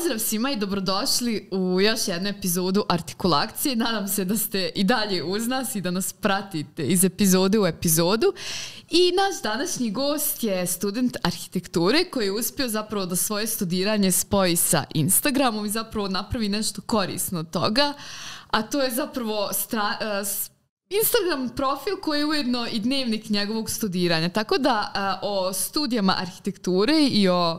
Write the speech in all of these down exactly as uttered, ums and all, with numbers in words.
Pozdrav svima i dobrodošli u još jednu epizodu Artikulakcije. Nadam se da ste i dalje uz nas i da nas pratite iz epizode u epizodu. I naš današnji gost je student arhitekture koji je uspio zapravo da svoje studiranje spoji sa Instagramom i zapravo napravi nešto korisno od toga. A to je zapravo stra, uh, Instagram profil koji je ujedno i dnevnik njegovog studiranja. Tako da uh, o studijama arhitekture i o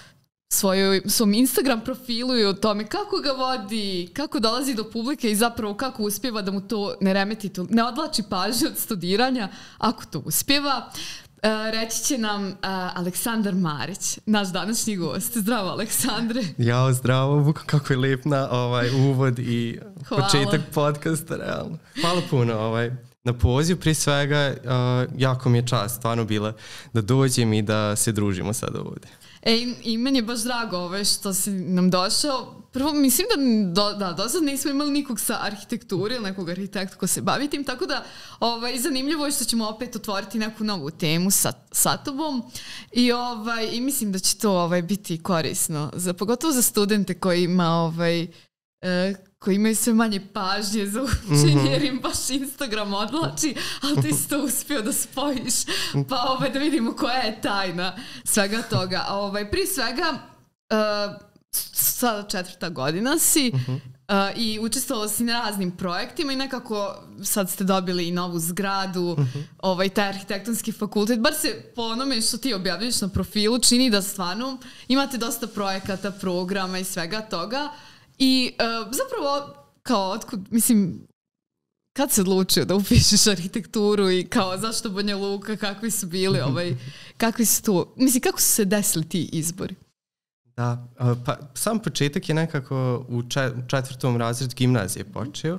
svojoj, svom Instagram profilu i o tome kako ga vodi, kako dolazi do publike i zapravo kako uspjeva da mu to ne remeti, ne odlači pažnju od studiranja, ako to uspjeva. Uh, reći će nam uh, Aleksandar Marić, naš današnji gost. Zdravo, Aleksandre. Jao, zdravo, Vuka, kako je lijep na ovaj uvod i Hvala. Početak podcasta, realno. Hvala puno ovaj, na poziv, prije svega, uh, jako mi je čast stvarno bila da dođem i da se družimo sad ovdje. E, i, i meni je baš drago ove što si nam došao. Prvo, mislim da do, da, do sad nismo imali nikog sa arhitekture ili nekog arhitekta ko se bavi tim, tako da ovaj, zanimljivo je što ćemo opet otvoriti neku novu temu sa, sa tobom i, ovaj, i mislim da će to ovaj, biti korisno, za, pogotovo za studente koji ima ovaj, eh, koji imaju sve manje pažnje za učenje, mm-hmm. jer im baš Instagram odlači, ali ti si to uspio da spojiš, pa ovaj, da vidimo koja je tajna svega toga. Ovaj, prije svega, uh, sada četvrta godina si uh-huh. uh, i učestvovala si na raznim projektima i nekako sad ste dobili i novu zgradu, uh-huh. ovaj, taj arhitektonski fakultet. Bar se po onome što ti objavljaš na profilu čini da stvarno imate dosta projekata, programa i svega toga. I uh, zapravo, kao, otkud, mislim, kad se odlučio da upišeš arhitekturu i kao, zašto Banja Luka, kakvi su bili, ovaj, kakvi su tu, mislim, kako su se desili ti izbori? Da, pa sam početak je nekako u četvrtom razredu gimnazije počeo.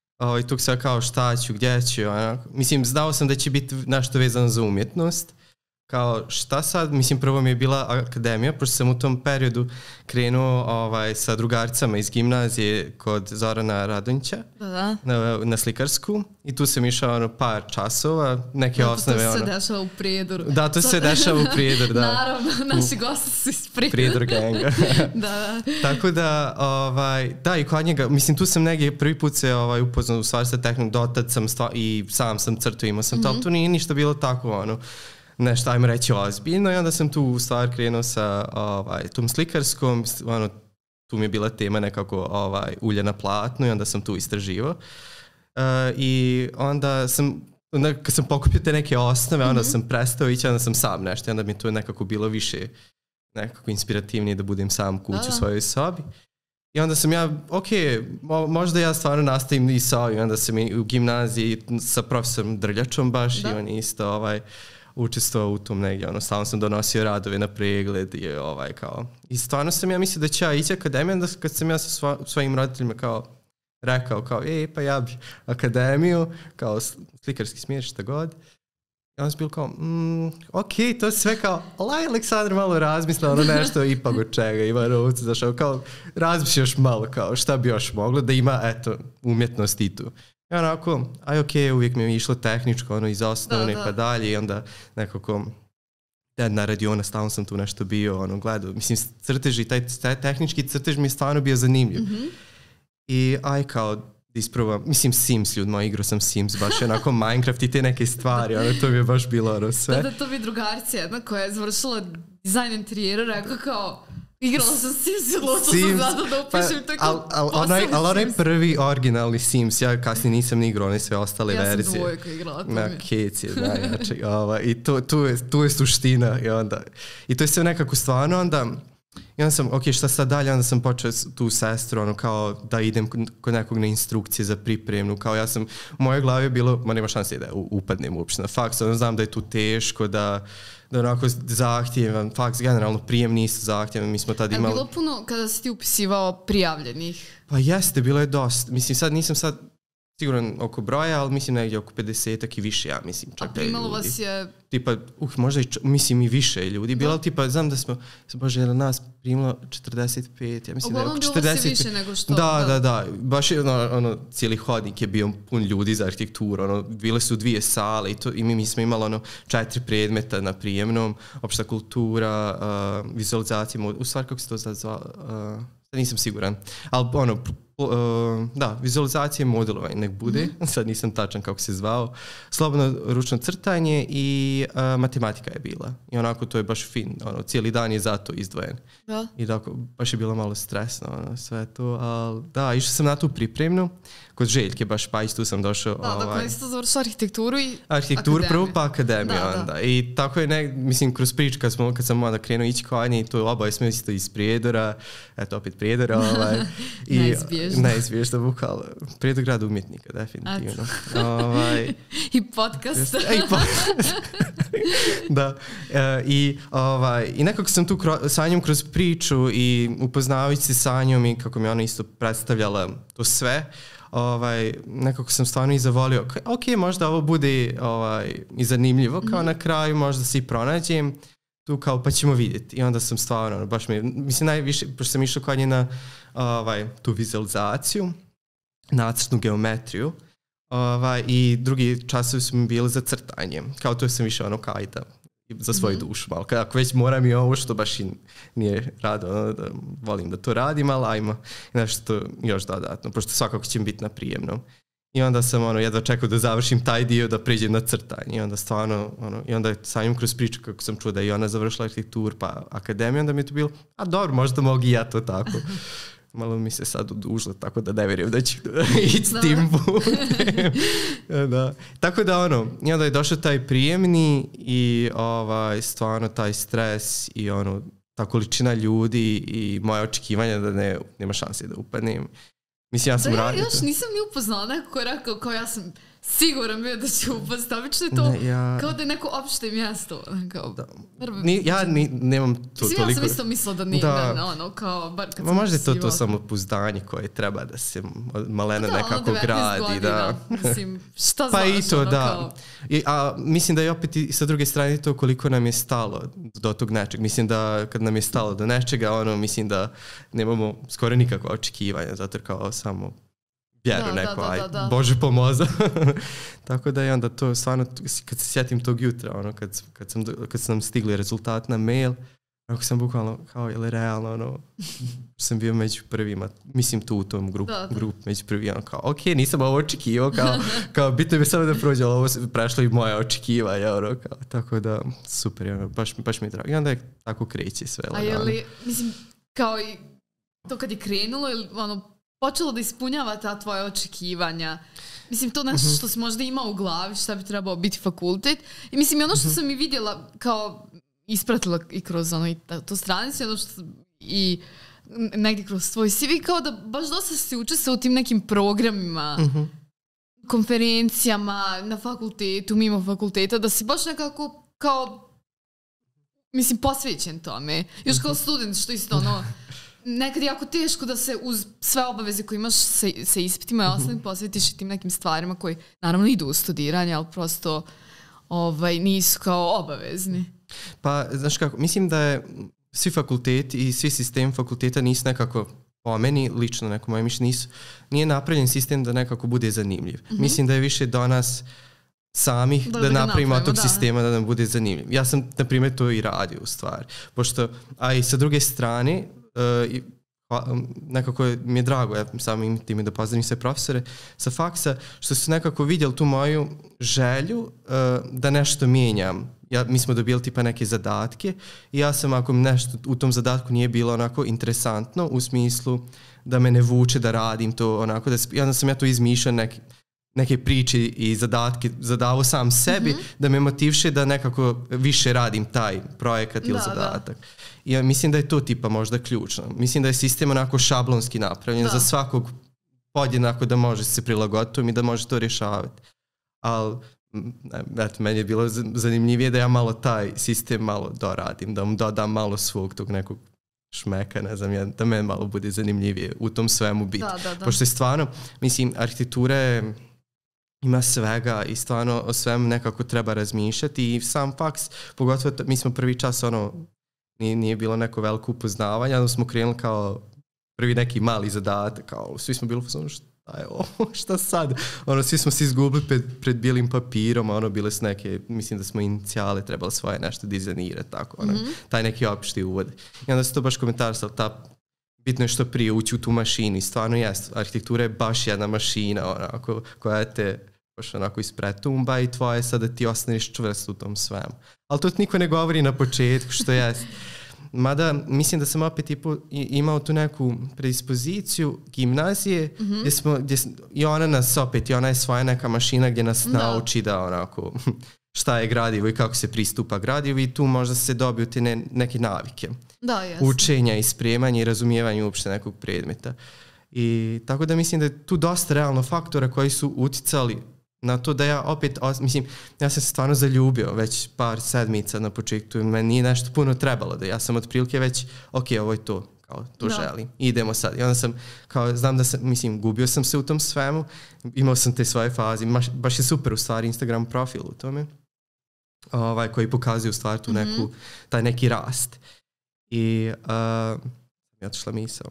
I tu se kao šta ću, gdje ću, onako. Mislim, znao sam da će biti nešto vezano za umjetnost. Kao šta sad, mislim prvo mi je bila akademija, pošto sam u tom periodu krenuo ovaj, sa drugaricama iz gimnazije kod Zorana Radonjića da. na, na slikarsku i tu sam išao ono, par časova, neke da, osnove. To se ono. dešava u Prijedoru. Da, to se dešava u Prijedoru, da. Naravno, naši gosti su iz Prijedora. Prijedor ganga. da. Tako da, ovaj, da i kod njega, mislim tu sam negdje prvi put se ovaj, upoznao u stvari sa tehnikom, dotad sam stva, i sam sam crtao, imao sam mm-hmm. to, tu nije ništa bilo tako ono. Nešto, ajmo reći, ozbiljno i onda sam tu u stvar krenuo sa ovaj, tom slikarskom, ono, tu mi je bila tema nekako ovaj, ulje na platnu i onda sam tu istraživao. Uh, I onda sam, onda kad sam pokupio te neke osnove, onda mm-hmm. sam prestao ići, onda sam sam nešto i onda mi to nekako bilo više nekako inspirativnije da budem sam kući u svojoj sobi. I onda sam ja, ok, mo, možda ja stvarno nastavim i sa ovim, onda sam i u gimnaziji sa profesorom Drljačom baš da. I on isto ovaj, učestvovao u tom negdje, ono, stalno sam donosio radove na pregled i ovaj kao, i stvarno sam ja mislio da će ja ići akademiju, onda kad sam ja sa sva, svojim roditeljima kao rekao kao, ej, pa ja bi akademiju, kao slikarski smjer, šta god. I onda sam bilo kao, mm, ok, to je sve kao, laj Aleksandar malo razmisla, ono nešto ipak od čega ima novca, zašao, kao, razmišlja još malo, kao, šta bi još moglo da ima, eto, umjetnost i tu. I onako, aj ok, uvijek mi je išlo tehničko, ono iz osnovne pa dalje i onda nekako na radiona stalno sam tu nešto bio, ono gledao, mislim crteži, taj, taj tehnički crtež mi je stvarno bio zanimljiv. Mm-hmm. I aj kao isprobam, mislim Sims ljudima, igrao sam Sims, baš onako Minecraft i te neke stvari, ono to mi je baš bilo ono sve. Da, da, to bi drugarica jedna koja je završila dizajn interijera, rekao kao, igrala sam Sims i loto sam zato da upišem pa, tako al, al, onaj, al onaj prvi originalni Sims, ja kasnije nisam ni igrao, one sve ostale ja verzije. Ja sam dvojka igrala. Na kec je najjače. Ova, I to, tu, je, tu je suština. I, onda, I to je sve nekako stvarno. Onda, i onda sam, ok, šta sad dalje? Onda sam počeo tu sestru, ono, kao da idem kod nekog na instrukcije za pripremnu. Kao ja sam, u mojoj glavi je bilo, ma nema šanse da upadnem uopšte na faks. Onda znam da je tu teško, da da onako zahtjevan, faks generalno prijem nisu zahtjevan, mi smo tad imali... Je bilo puno kada si ti upisivao prijavljenih? Pa jeste, bilo je dosta. Mislim, sad nisam sad siguran oko broja, ali mislim negdje oko pedesetak i više, ja mislim. A primalo vas je... Tipa, uh, možda i, č- mislim i više ljudi. Bilo, tipa, znam da smo, Bože, je na nas primilo četrdeset pet, ja mislim Uglavnom da je oko četrdeset pet. Bilo se više nego što... Da, da, da. Baš je ono, ono, cijeli hodnik je bio pun ljudi za arhitekturu. Ono, bile su dvije sale i, to, i mi, mi smo imali ono, četiri predmeta na prijemnom, opšta kultura, uh, vizualizacija, u stvari kako se to zva, uh, nisam siguran. Ali ono, uh, da, vizualizacije modelovanje nek bude, mm-hmm. sad nisam tačan kako se zvao, slobodno ručno crtanje i uh, matematika je bila. I onako to je baš fin, ono, cijeli dan je zato izdvojen. Da. I tako, baš je bilo malo stresno, ono, sve to, ali da, išao sam na tu pripremnu, kod Željke baš, pa isto sam došao. Da, ovaj, dakle, isto završao arhitekturu i arhitектuru prvo pa akademiju da, onda. Da. I tako je, ne, mislim, kroz priču kad, smo, kad sam onda krenuo ići kao Anja i to oboje smo isto iz Prijedora, eto opet Prijedora, ovaj, i neizbježno. Neizbježno, bukalo. Prijedor grad umjetnika, definitivno. ovaj, I podcast. I podcast. Da. E, i, ovaj, I nekako sam tu kro, sa Anjom kroz priču i upoznavajući se sa Anjom i kako mi ona isto predstavljala to sve, ovaj, nekako sam stvarno i zavolio, ok, možda ovo bude ovaj, i zanimljivo, kao mm-hmm. na kraju možda se i pronađem tu kao pa ćemo vidjeti. I onda sam stvarno, baš mi, mislim najviše, pošto sam išao kod nje na ovaj, tu vizualizaciju, nacrtnu geometriju, ovaj, i drugi časovi su mi bili za crtanje. Kao to sam više ono kao i da, za svoju mm-hmm. dušu malo. Ako već moram i ovo što baš i nije rado, ono, da volim da to radim, ali ajmo nešto još dodatno, pošto svakako će mi biti na prijemnom. I onda sam ono, jedva čekao da završim taj dio, da priđem na crtanje. I onda stvarno, ono, i onda sa njom kroz priču kako sam čuo da i ona završila arhitekturu pa akademiju, onda mi je to bilo, a dobro, možda mogu i ja to tako. Malo mi se sad udužilo, tako da ne vjerujem da ću ići s tim putem. Da. Tako da ono, i onda je došao taj prijemni i ovaj, stvarno taj stres i ono, ta količina ljudi i moje očekivanja da ne, nema šanse da upadnem. Mislim, ja sam da, ja radio. još nisam ni upoznala neko ko je rekao kao ja sam siguran bio da će upasti. Obično je to ne, ja... kao da je neko opšte mjesto. Kao, da. Ni, ja ni, nemam to mislim, toliko. Ja sam isto mislila da nije, da, da, ono, kao, bar kad Ma, možda je to to samopouzdanje koje treba da se malena da, nekako gradi. Godina, da. Mislim, šta pa znaš? i to, ono, da. Kao... I, a mislim da je opet i sa druge strane to koliko nam je stalo do tog nečeg. Mislim da kad nam je stalo do nečega, ono, mislim da nemamo skoro nikakva očekivanja, zato kao samo vjeru da, neko, da, da, aj, da, da. Bože pomoza. Tako da je onda to stvarno, kad se sjetim tog jutra, ono, kad, kad, sam, kad sam nam stigli rezultat na mail, ako sam bukvalno, kao, je li realno, ono, sam bio među prvima, mislim tu u tom grup, da, da. grup među prvima, ono, kao, ok, nisam ovo očekivao, kao, kao bitno mi samo da prođe, ali ovo prešlo i moja očekivanja, ono, kao, tako da, super, ono, baš, baš mi je drago. I onda je tako kreće sve. A je li, mislim, kao i to kad je krenulo, ili, ono, počelo da ispunjava ta tvoja očekivanja. Mislim, to nešto što si možda imao u glavi, šta bi trebao biti fakultet. I mislim, i ono što sam i vidjela, kao ispratila i kroz ono, i tu stranicu, ono što, i negdje kroz tvoj C V, kao da baš dosta si učestvovao u tim nekim programima, uh-huh. konferencijama na fakultetu, mimo fakulteta, da si baš nekako kao, mislim, posvećen tome. Još kao student, što isto ono, nekad je jako teško da se uz sve obaveze koje imaš sa, sa ispitima i ostalim posvetiš i tim nekim stvarima koji naravno idu u studiranje, ali prosto ovaj, nisu kao obavezni. Pa, znaš kako, mislim da je svi fakulteti i svi sistemi fakulteta nisu nekako, po meni, lično neko moje mišljenje, nisu, nije napravljen sistem da nekako bude zanimljiv. Mm-hmm. Mislim da je više do nas samih da, da, da napravimo od tog da. sistema da nam bude zanimljiv. Ja sam, na primjer, to i radio u stvari. Pošto, a i sa druge strane, Uh, nekako mi je drago, ja samim time da pozdravim sve profesore sa faksa, što su nekako vidjeli tu moju želju uh, da nešto mijenjam. Ja, mi smo dobili tipa neke zadatke i ja sam, ako mi nešto u tom zadatku nije bilo onako interesantno, u smislu da me ne vuče da radim to onako, da, i onda sam ja to izmišljao neke, neke priče i zadatke zadavao sam sebi, mm-hmm. da me motivše da nekako više radim taj projekat ili da, zadatak. Da. I ja mislim da je to tipa možda ključno. Mislim da je sistem onako šablonski napravljen da. za svakog podjednako da može se prilagoditi i da može to rješavati. Ali eto, meni je bilo zanimljivije da ja malo taj sistem malo doradim, da mu dodam malo svog tog nekog šmeka, ne znam, da meni malo bude zanimljivije u tom svemu biti. Da, da, da. Pošto je stvarno, mislim, arhitektura je, ima svega i stvarno o svemu nekako treba razmišljati i sam faks, pogotovo mi smo prvi čas ono, nije, nije bilo neko veliko upoznavanje, onda smo krenuli kao prvi neki mali zadatak, kao svi smo bili ono šta je ovo, šta sad? Ono, svi smo se izgubili pred, pred bijelim papirom, ono, bile su neke, mislim da smo inicijale trebali svoje nešto dizajnirati, tako, ono, mm-hmm. taj neki opšti uvod. I onda se to baš komentarisalo, ta bitno je što prije ući u tu mašinu. Stvarno jest, arhitektura je baš jedna mašina onako, koja te baš onako ispretumba i tvoje sad da ti ostaneš čvrst u tom svemu. Ali to niko ne govori na početku, što jest. Mada mislim da sam opet ipo, imao tu neku predispoziciju gimnazije mm-hmm. gdje smo, gdje, i ona nas opet, i ona je svoja neka mašina gdje nas da. nauči da onako šta je gradivo i kako se pristupa gradivu i tu možda se dobiju te ne, neke navike. Da, jasno. Učenja i spremanja i razumijevanja uopšte nekog predmeta. I tako da mislim da je tu dosta realno faktora koji su uticali na to da ja opet, mislim, ja sam se stvarno zaljubio već par sedmica na početku i meni nije nešto puno trebalo da ja sam otprilike već, ok, ovo je to, kao to da. želim, idemo sad. I onda sam, kao, znam da sam, mislim, gubio sam se u tom svemu, imao sam te svoje faze, baš, baš je super u stvari Instagram profil u tome, ovaj, koji pokazuje u stvari tu neku, mm-hmm. taj neki rast. I uh, ja otišla misao.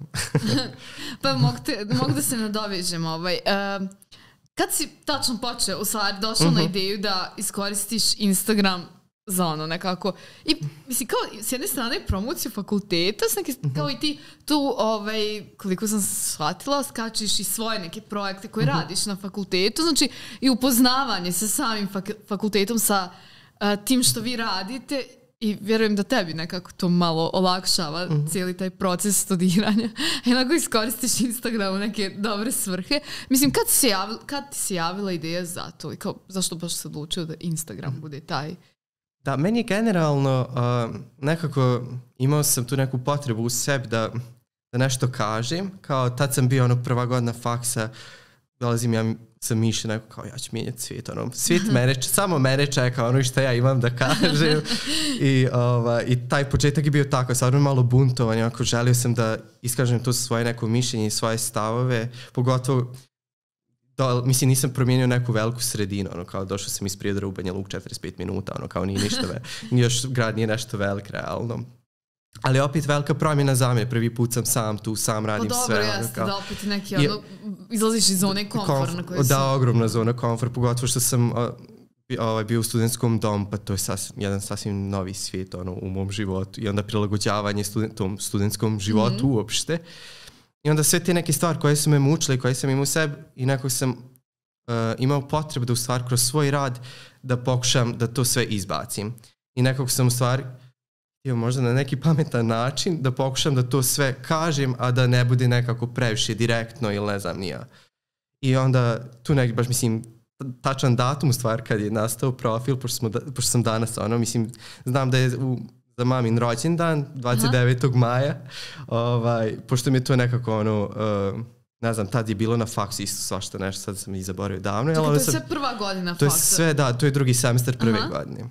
Pa mogu, te, mogu da se nadovežem ovaj... Uh, Kad si tačno počeo, u stvari, došao uh-huh. na ideju da iskoristiš Instagram za ono nekako, i mislim, kao s jedne strane promociju fakulteta, neke, uh-huh. kao i ti tu, ovaj, koliko sam shvatila, skačiš i svoje neke projekte koje uh-huh. radiš na fakultetu, znači i upoznavanje sa samim fak- fakultetom, sa uh, tim što vi radite. I vjerujem da tebi nekako to malo olakšava mm-hmm. cijeli taj proces studiranja. Jednako iskoristiš Instagram u neke dobre svrhe. Mislim, kad, si javila, kad ti si javila ideja za to? I kao, zašto baš se odlučio da Instagram mm-hmm. bude taj? Da, meni je generalno uh, nekako imao sam tu neku potrebu u sebi da, da nešto kažem. Kao tad sam bio ono prva godina faksa, dolazim ja sam mišljen neko kao ja ću mijenjati svijet, ono, svijet mene, samo mene čeka ono što ja imam da kažem i, ova, i taj početak je bio tako, stvarno malo buntovan, ako želio sam da iskažem to svoje neko mišljenje i svoje stavove, pogotovo do, mislim nisam promijenio neku veliku sredinu, ono, kao došao sam iz Prijedora u Banja Luku četrdeset pet minuta, ono, kao nije ništa ve, još grad nije nešto velik realno. Ali opet velika promjena za me, prvi put sam sam tu, sam radim sve. Pa dobro, jeste, kao, da opet neki, ono, izlaziš iz zone komfora na kojoj si. Da, ogromna zona komfora, pogotovo što sam uh, ovaj, bio u studentskom domu, pa to je sas, jedan sasvim novi svijet ono, u mom životu i onda prilagođavanje student, tom studentskom životu mm-hmm. uopšte. I onda sve te neke stvari koje su me mučile i koje sam imao u sebi i nekako sam uh, imao potrebu da u stvari kroz svoj rad da pokušam da to sve izbacim. I nekako sam u stvari htio možda na neki pametan način da pokušam da to sve kažem, a da ne bude nekako previše direktno ili ne znam nija. I onda tu neki baš mislim tačan datum u stvari kad je nastao profil, pošto, smo, pošto sam danas ono, mislim, znam da je u, za mamin rođendan dvadeset devetog maja, ovaj, pošto mi je to nekako ono, uh, ne znam, tad je bilo na faksu isto svašta nešto, sad sam i zaboravio davno. Tako, to je sam, sve prva godina faksa? To je sve, da, to je drugi semestar prve Aha. godine.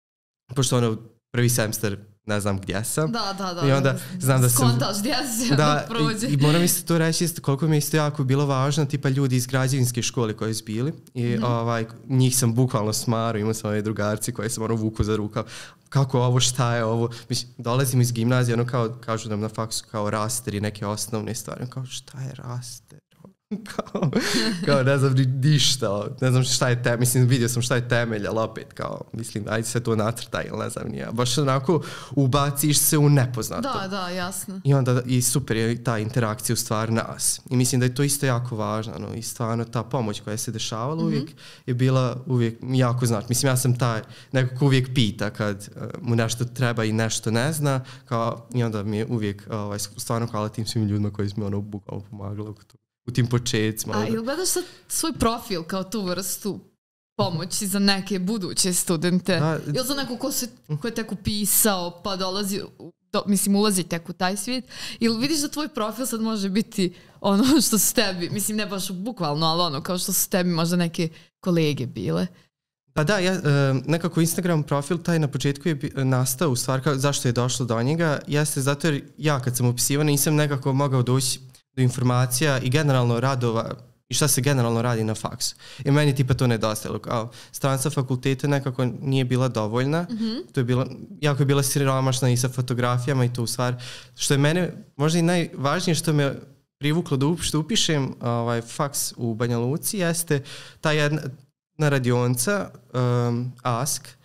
Pošto ono, prvi semestar ne znam gdje sam. Da, da, da. I onda znam da sam... Skontaš gdje se da, prođe. I, i moram isto to reći isto, koliko mi je isto jako bilo važno, tipa ljudi iz građevinske škole koji su bili. I mm-hmm. ovaj, njih sam bukvalno smarao, imao sam ove drugarci koje sam ono vuku za rukav. Kako ovo, šta je ovo? Mislim, dolazim iz gimnazije, ono kao, kažu nam na faksu kao raster i neke osnovne stvari. Kao, šta je raster? kao, kao ne znam ništa, ne znam šta je temelj, mislim vidio sam šta je temelj, ali opet kao, mislim, ajde se to nacrta ili ne znam nije, baš onako ubaciš se u nepoznato. Da, da, jasno. I onda i super je ta interakcija u stvari nas. I mislim da je to isto jako važno, no, i stvarno ta pomoć koja se dešavala mm-hmm. uvijek je bila uvijek jako znači. Mislim, ja sam taj neko ko uvijek pita kad uh, mu nešto treba i nešto ne zna, kao, i onda mi je uvijek ovaj, stvarno hvala tim svim ljudima koji su mi ono bukvalno pomagali u tim početcima. A ili gledaš sad svoj profil kao tu vrstu pomoći za neke buduće studente? Da, ili za neko ko, se, ko je tek upisao pa dolazi, do, mislim ulazi tek u taj svijet? Ili vidiš da tvoj profil sad može biti ono što su tebi, mislim ne baš bukvalno, ali ono kao što su tebi možda neke kolege bile? Pa da, ja, nekako Instagram profil taj na početku je nastao u stvari kao, zašto je došlo do njega, jeste zato jer ja kad sam upisivao nisam nekako mogao doći do informacija i generalno radova i šta se generalno radi na faksu. I meni tipa to nedostajalo. Kao stranica fakulteta nekako nije bila dovoljna. Mm-hmm. To je bilo, jako je bila siromašna i sa fotografijama i to u stvari. Što je mene možda i najvažnije što me privuklo da uopšte upišem ovaj, faks u Banja Luci jeste ta jedna radionca um, Ask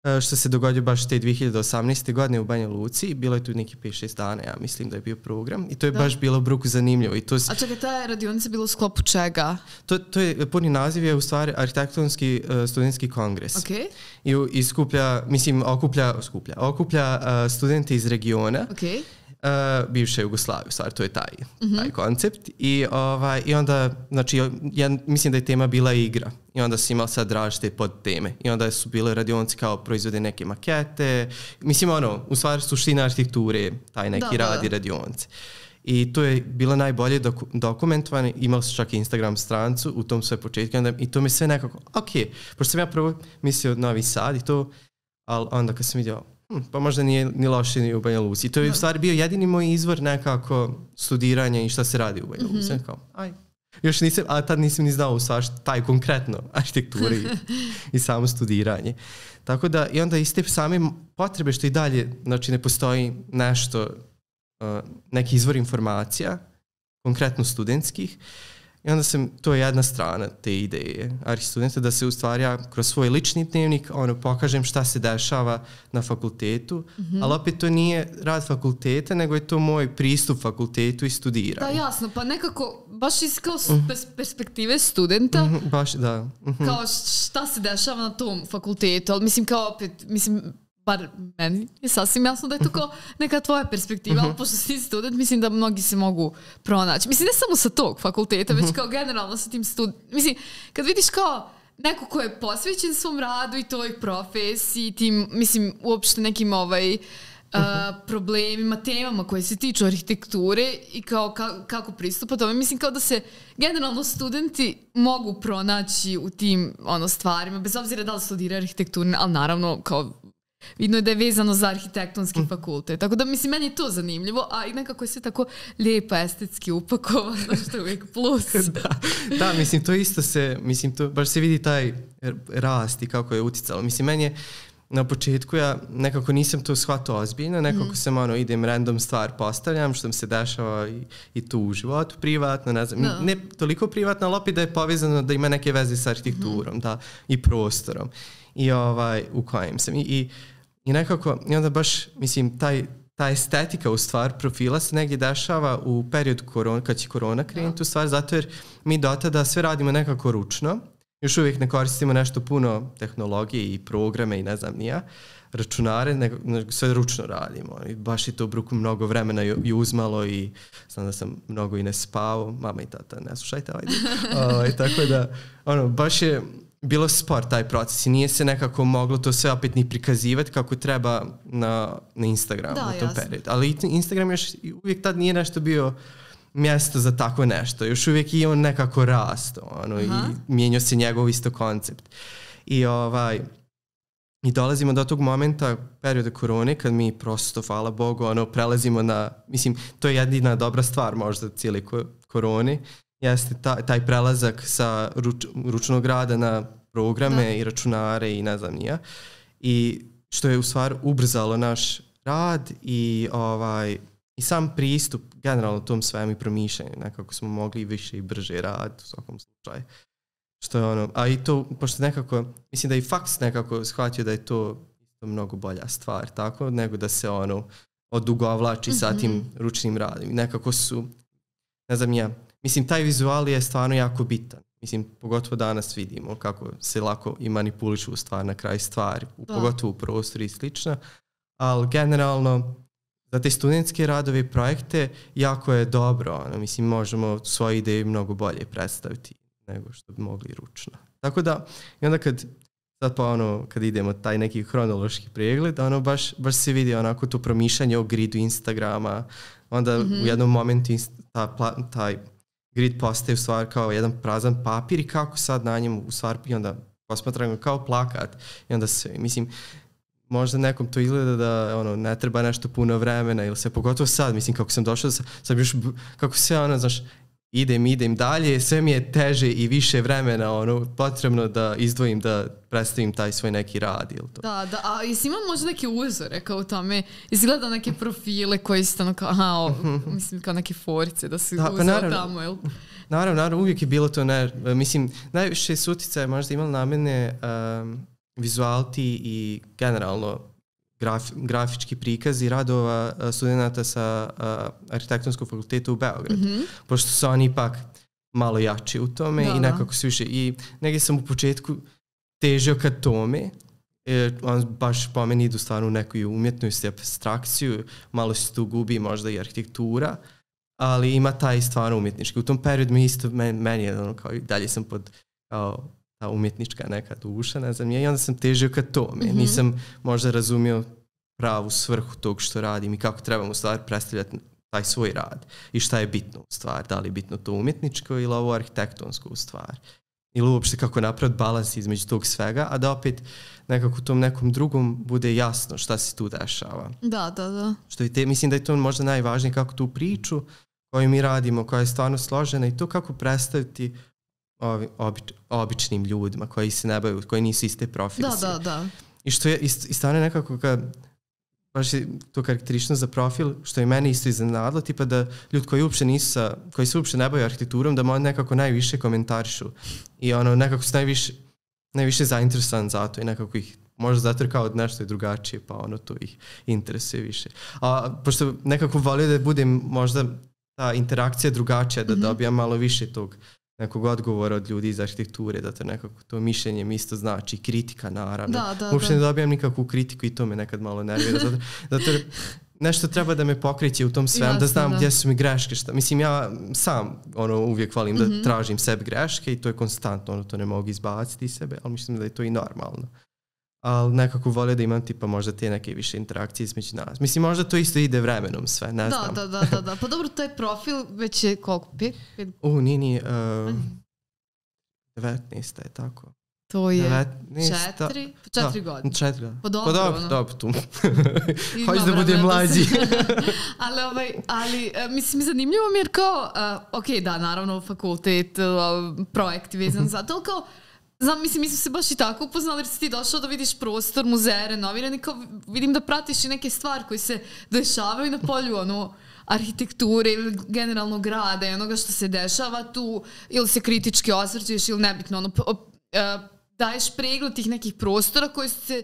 što se dogodio baš te dvije hiljade osamnaeste. godine u Banja Luci. Bilo je tu neki pet šest dana, ja mislim da je bio program. I to je da. baš bilo u bruku zanimljivo. I to A čekaj, ta radionica bila u sklopu čega? To, to je, puni naziv je u stvari Arhitektonski uh, studentski kongres. Okay. I, i skuplja, mislim, okuplja, skuplja, okuplja uh, studente iz regiona. Okay. Uh, bivše Jugoslavije, u stvari, to je taj, mm-hmm. taj koncept. I, ovaj, I onda, znači, ja mislim da je tema bila igra. I onda su imali sad različite pod teme. I onda su bile radionci kao proizvode neke makete. Mislim, ono, u stvari suština arhitekture, taj neki da, radi da. radionci. I to je bilo najbolje doku, dokumentovano. Imali su čak i Instagram strancu u tom sve početku. Onda, I to mi sve nekako, ok, pošto sam ja prvo mislio Novi Sad i to, ali onda kad sam vidio, hm, pa možda nije ni loše ni u Banja Luci. I to je u stvari bio jedini moj izvor nekako studiranja i šta se radi u Banja Luci. Mm-hmm. Kao, aj. Još nisam, a tad nisam ni znao u stvari taj konkretno arhitekturi i, i samo studiranje. Tako da, i onda iz te same potrebe što i dalje, znači ne postoji nešto, uh, neki izvor informacija, konkretno studentskih, i onda sam, to je jedna strana te ideje arhistudenta, da se u stvari ja kroz svoj lični dnevnik ono, pokažem šta se dešava na fakultetu, mm-hmm. ali opet to nije rad fakulteta, nego je to moj pristup fakultetu i studiranje. Da, jasno, pa nekako baš iz kao mm-hmm. perspektive studenta, mm-hmm, baš, da. Mm-hmm. Kao šta se dešava na tom fakultetu, ali mislim kao opet, mislim, bar meni je sasvim jasno da je to kao neka tvoja perspektiva, uh-huh. ali pošto si student, mislim da mnogi se mogu pronaći. Mislim, ne samo sa tog fakulteta, uh-huh. već kao generalno sa tim studentom. Mislim, kad vidiš kao neko ko je posvećen svom radu i toj profesiji, tim, mislim, uopšte nekim ovaj, uh-huh. uh, problemima, temama koje se tiču arhitekture i kao ka, kako pristupa tome. Mislim, kao da se generalno studenti mogu pronaći u tim ono, stvarima, bez obzira da li studiraju arhitekturu, ali naravno kao vidno je da je vezano za arhitektonski mm. fakultet. Tako da, mislim, meni je to zanimljivo, a i nekako je sve tako lijepo, estetski upakovano, što je uvijek plus. da, da, mislim, to isto se, mislim, to baš se vidi taj rast i kako je uticalo. Mislim, meni je na početku ja nekako nisam to shvatao ozbiljno, nekako mm. sam ono, idem random stvar postavljam, što mi se dešava i, i tu u životu, privatno, ne znam, no. ne toliko privatno, ali opet da je povezano da ima neke veze sa arhitekturom, mm. da, i prostorom. I ovaj, u kojem sam. I, i, i nekako, i onda baš, mislim, taj, ta estetika u stvar profila se negdje dešava u periodu korona, kad će korona krenuti u stvar, zato jer mi do tada sve radimo nekako ručno, još uvijek ne koristimo nešto puno tehnologije i programe i ne znam nija, računare, nego, nego sve ručno radimo. I baš je to bruku mnogo vremena i uzmalo i znam da sam mnogo i ne spao, mama i tata, ne slušajte ovaj dio. I tako da, ono, baš je bilo spor taj proces i nije se nekako moglo to sve opet ni prikazivati kako treba na, na Instagramu da, u tom periodu. Ali Instagram još uvijek tad nije nešto bio mjesto za tako nešto. Još uvijek i on nekako rasto ono, i mijenio se njegov isto koncept. I ovaj i dolazimo do tog momenta perioda korone kad mi prosto, hvala Bogu, ono, prelazimo na, mislim, to je jedina dobra stvar možda cijeli korone, jeste ta, taj prelazak sa ruč, ručnog rada na programe da. I računare i ne znam nija. I što je u stvari ubrzalo naš rad i ovaj i sam pristup generalno tom svemu i promišljanju. Nekako smo mogli više i brže rad u svakom slučaju. Što je ono, a i to, pošto nekako, mislim da i faks nekako shvatio da je to mnogo bolja stvar, tako, nego da se ono odugovlači mm-hmm. sa tim ručnim radom. Nekako su, ne znam ja, mislim, taj vizual je stvarno jako bitan. Mislim, pogotovo danas vidimo kako se lako i manipulišu u stvar na kraj stvari, da. Pogotovo u prostoru i slično. Ali generalno, za te studentske radove i projekte jako je dobro. Ono, mislim, možemo svoje ideje mnogo bolje predstaviti nego što bi mogli ručno. Tako da, i onda kad, sad pa ono, kad idemo taj neki hronološki pregled, ono baš, baš se vidi onako to promišljanje o gridu Instagrama, onda mm-hmm. u jednom momentu ta, taj grid postaje u stvari kao jedan prazan papir i kako sad na njemu u stvari i onda posmatramo kao plakat i onda se, mislim, možda nekom to izgleda da ono, ne treba nešto puno vremena ili se, pogotovo sad, mislim, kako sam došao, sad još, kako sve ono, znaš, idem, idem dalje, sve mi je teže i više vremena ono, potrebno da izdvojim da predstavim taj svoj neki rad ili to. Da, da, a jesi imao možda neke uzore kao u tome, izgleda neke profile koji su tamo kao, aha, o, mislim kao neke forice da se da, uzeo pa tamo, jel? Naravno, naravno, uvijek je bilo to, ne, mislim, najviše su uticaje možda imali na mene um, vizualti i generalno graf, grafički prikazi radova studenta sa uh, arhitektonskog fakulteta u Beogradu. Mm-hmm. Pošto su oni ipak malo jači u tome da, i nekako su više. I negdje sam u početku težio ka tome. E, on baš po meni idu stvarno u neku umjetnost i abstrakciju. Malo se tu gubi možda i arhitektura. Ali ima taj stvarno umjetnički. U tom periodu mi isto, meni, meni je ono kao i dalje sam pod kao ta umjetnička neka duša, ne znam, i onda sam težio ka tome. Mm-hmm. Nisam možda razumio pravu svrhu tog što radim i kako trebam u stvari predstavljati taj svoj rad i šta je bitno u stvari. Da li je bitno to umjetničko ili ovo arhitektonsko u stvari. Ili uopšte kako napraviti balans između tog svega, a da opet nekako tom nekom drugom bude jasno šta se tu dešava. Da, da, da. Što i te, mislim da je to možda najvažnije kako tu priču koju mi radimo, koja je stvarno složena i to kako predstaviti ovi, obič, običnim ljudima koji se ne bavaju, koji nisu iste profesije. Da, da, da. I što je i stvarno nekako kad baš je to karakteristično za profil, što je meni isto iznenadilo, tipa da ljudi koji uopšte nisu sa, koji se uopšte ne bavaju arhitekturom, da možda nekako najviše komentarišu i ono nekako su najviše, najviše zainteresovan za to i nekako ih možda zato jer kao nešto je drugačije, pa ono to ih interesuje više. A pošto nekako volio da bude možda ta interakcija drugačija, da mm-hmm. dobijam malo više tog nekog odgovora od ljudi iz arhitekture, da to nekako to mišljenje mi isto znači, kritika naravno. Da, da, uopšte da. ne dobijam nikakvu kritiku i to me nekad malo nervira. Zato, zato nešto treba da me pokreće u tom svem, da znam da. Gdje su mi greške. Šta. Mislim, ja sam ono, uvijek volim mm-hmm. da tražim sebi greške i to je konstantno, ono, to ne mogu izbaciti iz sebe, ali mislim da je to i normalno. Ali nekako volio da imam tipa možda te neke više interakcije između nas. Mislim, možda to isto ide vremenom sve, ne da, znam. Da, da, da, da. Pa dobro, taj profil već je koliko? Pet? Pet? U, nije, nije. Uh, devetnaest je tako. To je devetnaest, četiri, četiri da, godine. Četiri godine. Pa dobro, pa ono. dobro, tu. Hoćeš da bude mlađi. ali, ovaj, ali uh, mislim, zanimljivo mi jer kao, uh, ok, da, naravno, fakultet, uh, projekt vezan za to, ali kao, znam, mislim, mi smo se baš i tako upoznali jer si ti došao da vidiš prostor, muzeje, renovirani, kao vidim da pratiš i neke stvari koje se dešavaju na polju, ono, arhitekture ili generalno grada i onoga što se dešava tu, ili se kritički osvrćeš ili nebitno, ono, uh, daješ pregled tih nekih prostora koji se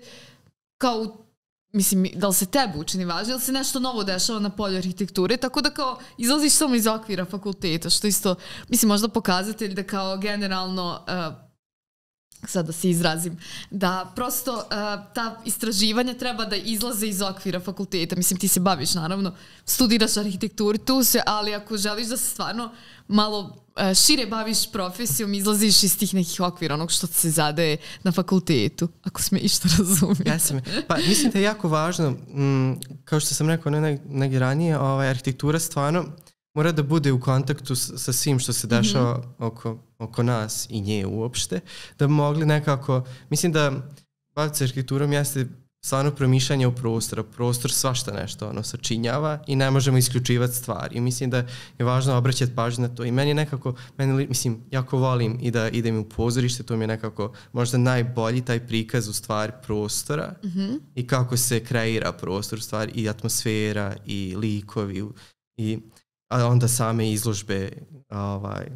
kao, mislim, da li se tebi učini važno ili se nešto novo dešava na polju arhitekture, tako da kao izlaziš samo iz okvira fakulteta, što isto, mislim, možda pokazatelj da kao generalno uh, sad da se izrazim, da prosto uh, ta istraživanja treba da izlaze iz okvira fakulteta. Mislim, ti se baviš, naravno, studiraš arhitekturu, tu se, ali ako želiš da se stvarno malo uh, šire baviš profesijom, izlaziš iz tih nekih okvira, onog što se zadaje na fakultetu, ako sme išta razumijeti. Ja sam, pa mislim da je jako važno, m, kao što sam rekao ne, negdje ranije, ovaj, arhitektura stvarno mora da bude u kontaktu s, sa svim što se dešava mm-hmm. oko, oko nas i nje uopšte, da bi mogli nekako, mislim da baviti se arhitekturom jeste stvarno promišljanje u prostora, prostor svašta nešto ono sačinjava i ne možemo isključivati stvari. I mislim da je važno obraćati pažnju na to. I meni je nekako, meni, mislim, jako volim i da idem u pozorište, to mi je nekako možda najbolji taj prikaz u stvari prostora mm-hmm. i kako se kreira prostor u stvari i atmosfera i likovi i a onda same izložbe ovaj.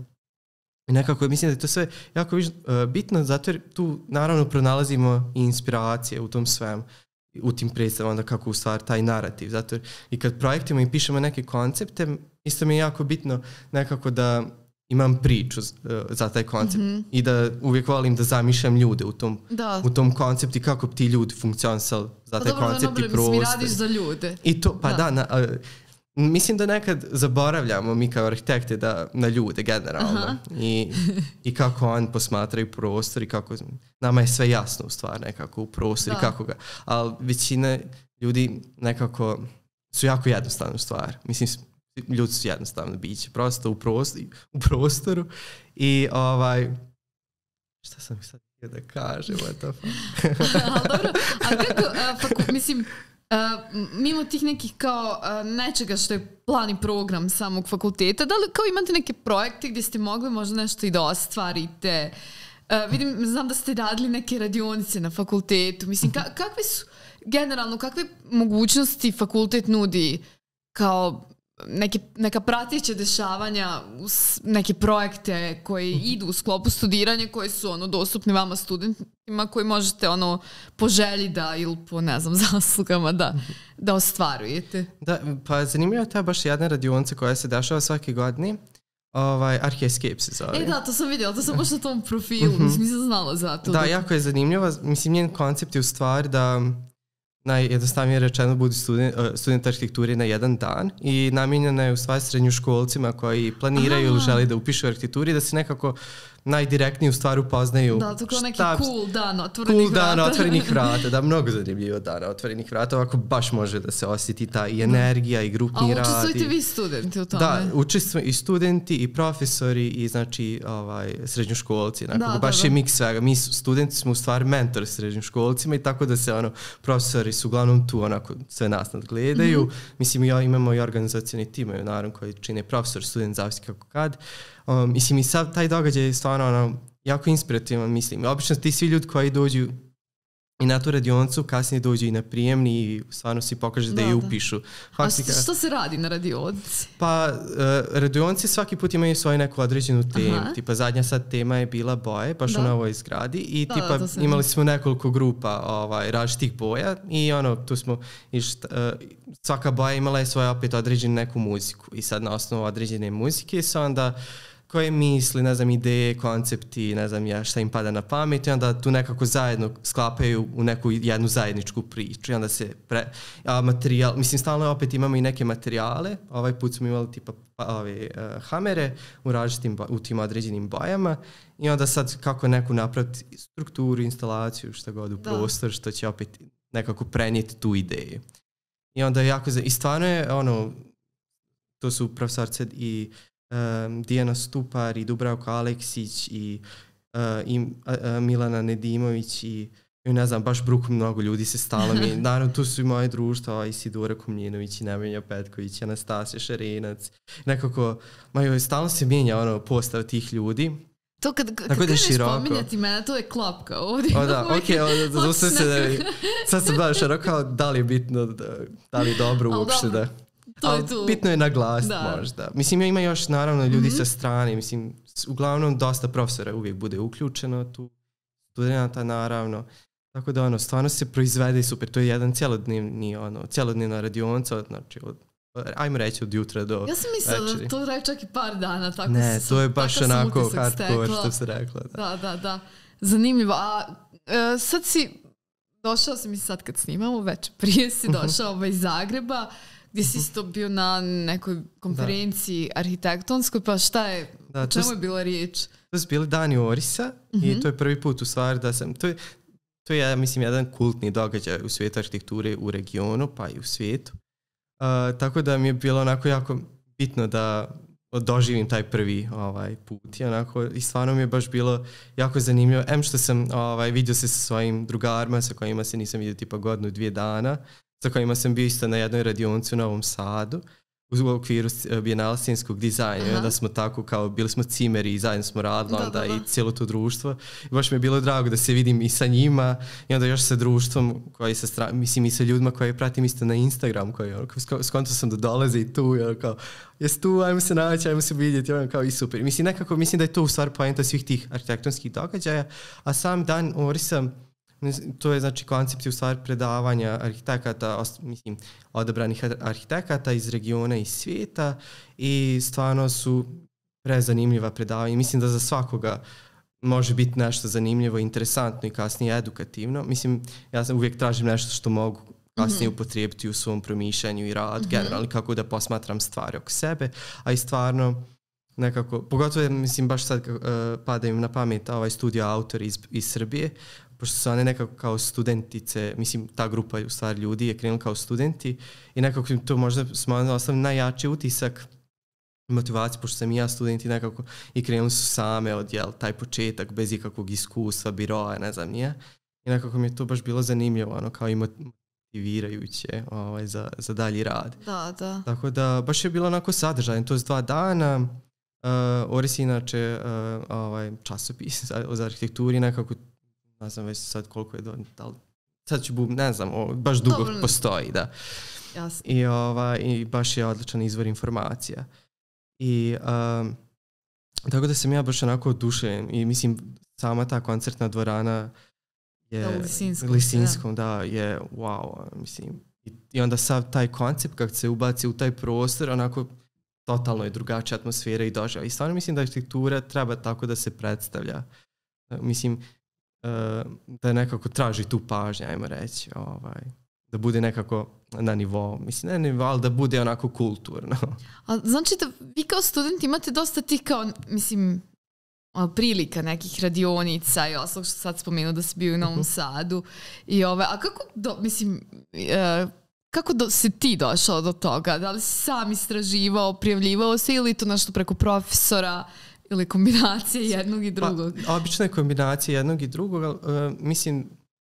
I nekako mislim da je to sve jako viš, uh, bitno zato jer tu naravno pronalazimo i inspiracije u tom svemu, u tim predstavama, onda kako u stvari taj narativ, zato jer i kad projektimo i pišemo neke koncepte, isto mi je jako bitno nekako da imam priču uh, za taj koncept mm-hmm. i da uvijek volim da zamišljam ljude u tom, u tom konceptu i kako bi ti ljudi funkcionisali za pa taj dobro, koncept dobro, i prostor. Mislim, radiš za ljude. I to, pa da, da na, uh, mislim da nekad zaboravljamo mi kao arhitekte da, na ljude generalno I, i kako oni posmatraju prostor i kako nama je sve jasno u stvari nekako u prostor i kako ga, ali većina ljudi nekako su jako jednostavne u stvari. Mislim, ljudi su jednostavno biće, prosto u, prostor, u prostoru i ovaj, šta sam sad htio da kažem, what the fuck? Ali dobro, ali kako, uh, faku, mislim, Uh, mimo tih nekih kao uh, nečega što je plan i program samog fakulteta, da li kao imate neke projekte gdje ste mogli možda nešto i da ostvarite? Uh, vidim, znam da ste radili neke radionice na fakultetu. Mislim, ka- kakve su generalno, kakve mogućnosti fakultet nudi kao neke, neka prateća dešavanja, neke projekte koji mm-hmm. idu u sklopu studiranja, koji su ono dostupni vama studentima, koji možete ono po želji da ili po ne znam zaslugama da, mm-hmm. da ostvarujete. Da, pa zanimljiva je ta baš jedna radionica koja se dešava svake godine. Ovaj, Archescape se zove. E da, to sam vidjela, to sam baš na tom profilu, mm-hmm. mislim, nisam znala za to. Da, jako je zanimljivo. Mislim, njen koncept je u stvari da najjednostavnije rečeno budu student, student arhitekture na jedan dan i namijenjena je u stvari srednjoškolcima koji planiraju ili žele da upišu arhitekturi, da se nekako najdirektnije u stvari upoznaju. Da, to kao neki šta, cool dan otvorenih cool vrata. Cool dan otvorenih vrata, da, mnogo zanimljivo dana otvorenih vrata, ovako baš može da se osjeti ta i energija i grupni rad. A učestvujete vi studenti u tome? Da, učestvuju i studenti i profesori i znači ovaj, srednjoškolci, nekako, da, baš da, da. je miks svega. Mi studenti smo u stvari mentori srednjoškolcima i tako da se ono, profesori su uglavnom tu onako sve nas nadgledaju. Mm-hmm. Mislim, ja, imamo i organizacioni tim, naravno, koji čine profesor, student, zavisi kako kad. Um, mislim, i sad taj događaj je stvarno ono, jako inspirativan, mislim. Obično ti svi ljudi koji dođu i na tu radionicu, kasnije dođu i na prijemni i stvarno si pokaže da, da je upišu. Faktika, a što se radi na radionici? Pa, uh, radionice svaki put imaju svoju neku određenu temu. Aha. Tipa, zadnja sad tema je bila boje, baš da. u novoj zgradi. I da, tipa, da, imali smo nekoliko grupa ovaj, različitih boja i ono, tu smo, i šta, uh, svaka boja imala je svoju opet određenu neku muziku. I sad na osnovu određene muzike su onda koje misli, ne znam, ideje, koncepti, ne znam ja šta im pada na pamet i onda tu nekako zajedno sklapaju u neku jednu zajedničku priču i onda se pre, a, materijal, mislim stalno opet imamo i neke materijale, ovaj put smo imali tipa ove uh, hamere u različitim, u tim određenim bojama i onda sad kako neku napraviti strukturu, instalaciju, šta god u da. prostor, što će opet nekako prenijeti tu ideju. I onda jako, i stvarno je ono, to su profesorce i Um, Dijana Stupar i Dubravka Aleksić i, uh, i uh, Milana Nedimović i, i ne znam, baš bruku mnogo ljudi se stalo mi. Naravno, tu su i moje društva, Isidora Komljenović i Nemanja Petković i Anastasija Šarenac. Nekako, maju, stalno se mijenja ono, postav tih ljudi. To kad, kad kreneš spominjati mene, to je klapka ovdje. O da, okej, okay, zaustavim se da sad sam baš rekao da li je bitno, da, da li je dobro uopšte da... To je tu. Bitno je naglasiti možda. Mislim, ima još naravno ljudi mm-hmm. sa strane. Mislim, uglavnom dosta profesora uvijek bude uključeno tu. Studenta naravno. Tako da ono, stvarno se proizvede super. To je jedan cjelodnevni, ono, cjelodnevna radionica. Znači, od, ajmo reći od jutra do ja sam mislila večeri. Da to traje čak i par dana. Tako ne, sam, to je baš onako hardcore što se rekla. Da, da, da. da. Zanimljivo. A uh, sad si, došao si mi sad kad snimamo, već prije si došao ovaj iz Zagreba, gdje si isto bio na nekoj konferenciji da. arhitektonskoj, pa šta je, da, o čemu to je bila riječ? To su bili dani Orisa uh-huh. i to je prvi put u stvari da sam, to je, to je mislim, jedan kultni događaj u svijetu arhitekture u regionu, pa i u svijetu. Uh, tako da mi je bilo onako jako bitno da doživim taj prvi ovaj, put i, onako, i stvarno mi je baš bilo jako zanimljivo. Em što sam ovaj, vidio se sa svojim drugarima sa kojima se nisam vidio tipa godinu, dvije dana, sa kojima sam bio isto na jednoj radionici u Novom Sadu u okviru Bijenala scenskog dizajna, da smo tako kao, bili smo cimeri i zajedno smo radili da, onda da, da. i cijelo to društvo. I baš mi je bilo drago da se vidim i sa njima i onda još sa društvom, koji sa stra... mislim i sa ljudima koje pratim isto na Instagram, koji ono, skonto sam da dolaze i tu, i ono kao, jes tu, ajmo se naći, ajmo se vidjeti, ono kao i super. Mislim, nekako, mislim da je to u stvari poenta svih tih arhitektonskih događaja, a sam dan Orisa, to je znači koncept u stvari predavanja arhitekata, mislim, odabranih arhitekata iz regiona i svijeta i stvarno su prezanimljiva predavanja. Mislim da za svakoga može biti nešto zanimljivo, interesantno i kasnije edukativno. Mislim, ja sam uvijek tražim nešto što mogu kasnije mm-hmm. upotrijebiti u svom promišljanju i radu, mm-hmm. generalno kako da posmatram stvari oko sebe, a i stvarno nekako, pogotovo mislim baš sad uh, padaju na pamet ovaj studio autori iz, iz Srbije, pošto su one nekako kao studentice, mislim ta grupa u stvari ljudi je krenula kao studenti i nekako to možda smo ostavili najjači utisak motivacije, pošto sam i ja studenti nekako i krenuli su same od jel, taj početak bez ikakvog iskustva, biroa, ne znam nije. I nekako mi je to baš bilo zanimljivo, ono kao i motivirajuće ovaj, za, za dalji rad. Da, da. Tako da baš je bilo onako sadržajno, to je dva dana. Uh, Oris inače uh, ovaj, časopis za, za arhitekturi nekako ne znam već sad koliko je do, da li, sad ću bu, ne znam, o, baš dugo Dobre. postoji, da. Jasno. I, ovaj, i baš je odličan izvor informacija. I um, tako da sam ja baš onako oduševljen i mislim sama ta koncertna dvorana je da, u Lisinskom, Lisinskom da. da, je wow, mislim. I, I onda sav taj koncept kako se ubaci u taj prostor, onako totalno je drugačija atmosfera i doživljaj. I stvarno mislim da arhitektura treba tako da se predstavlja. Mislim, uh, da nekako traži tu pažnju, ajmo reći. Ovaj, da bude nekako na nivou. Mislim, ne na nivou, ali da bude onako kulturno. A znači da vi kao student imate dosta tih kao, mislim, prilika nekih radionica i ostalog što sad spomenuo da si bio u Novom Sadu. I ove, a kako, do, mislim, uh, kako do, si ti došao do toga? Da li si sam istraživao, prijavljivao se ili to nešto preko profesora ili kombinacije jednog i drugog? Pa, obično je kombinacija jednog i drugog, ali, uh, mislim,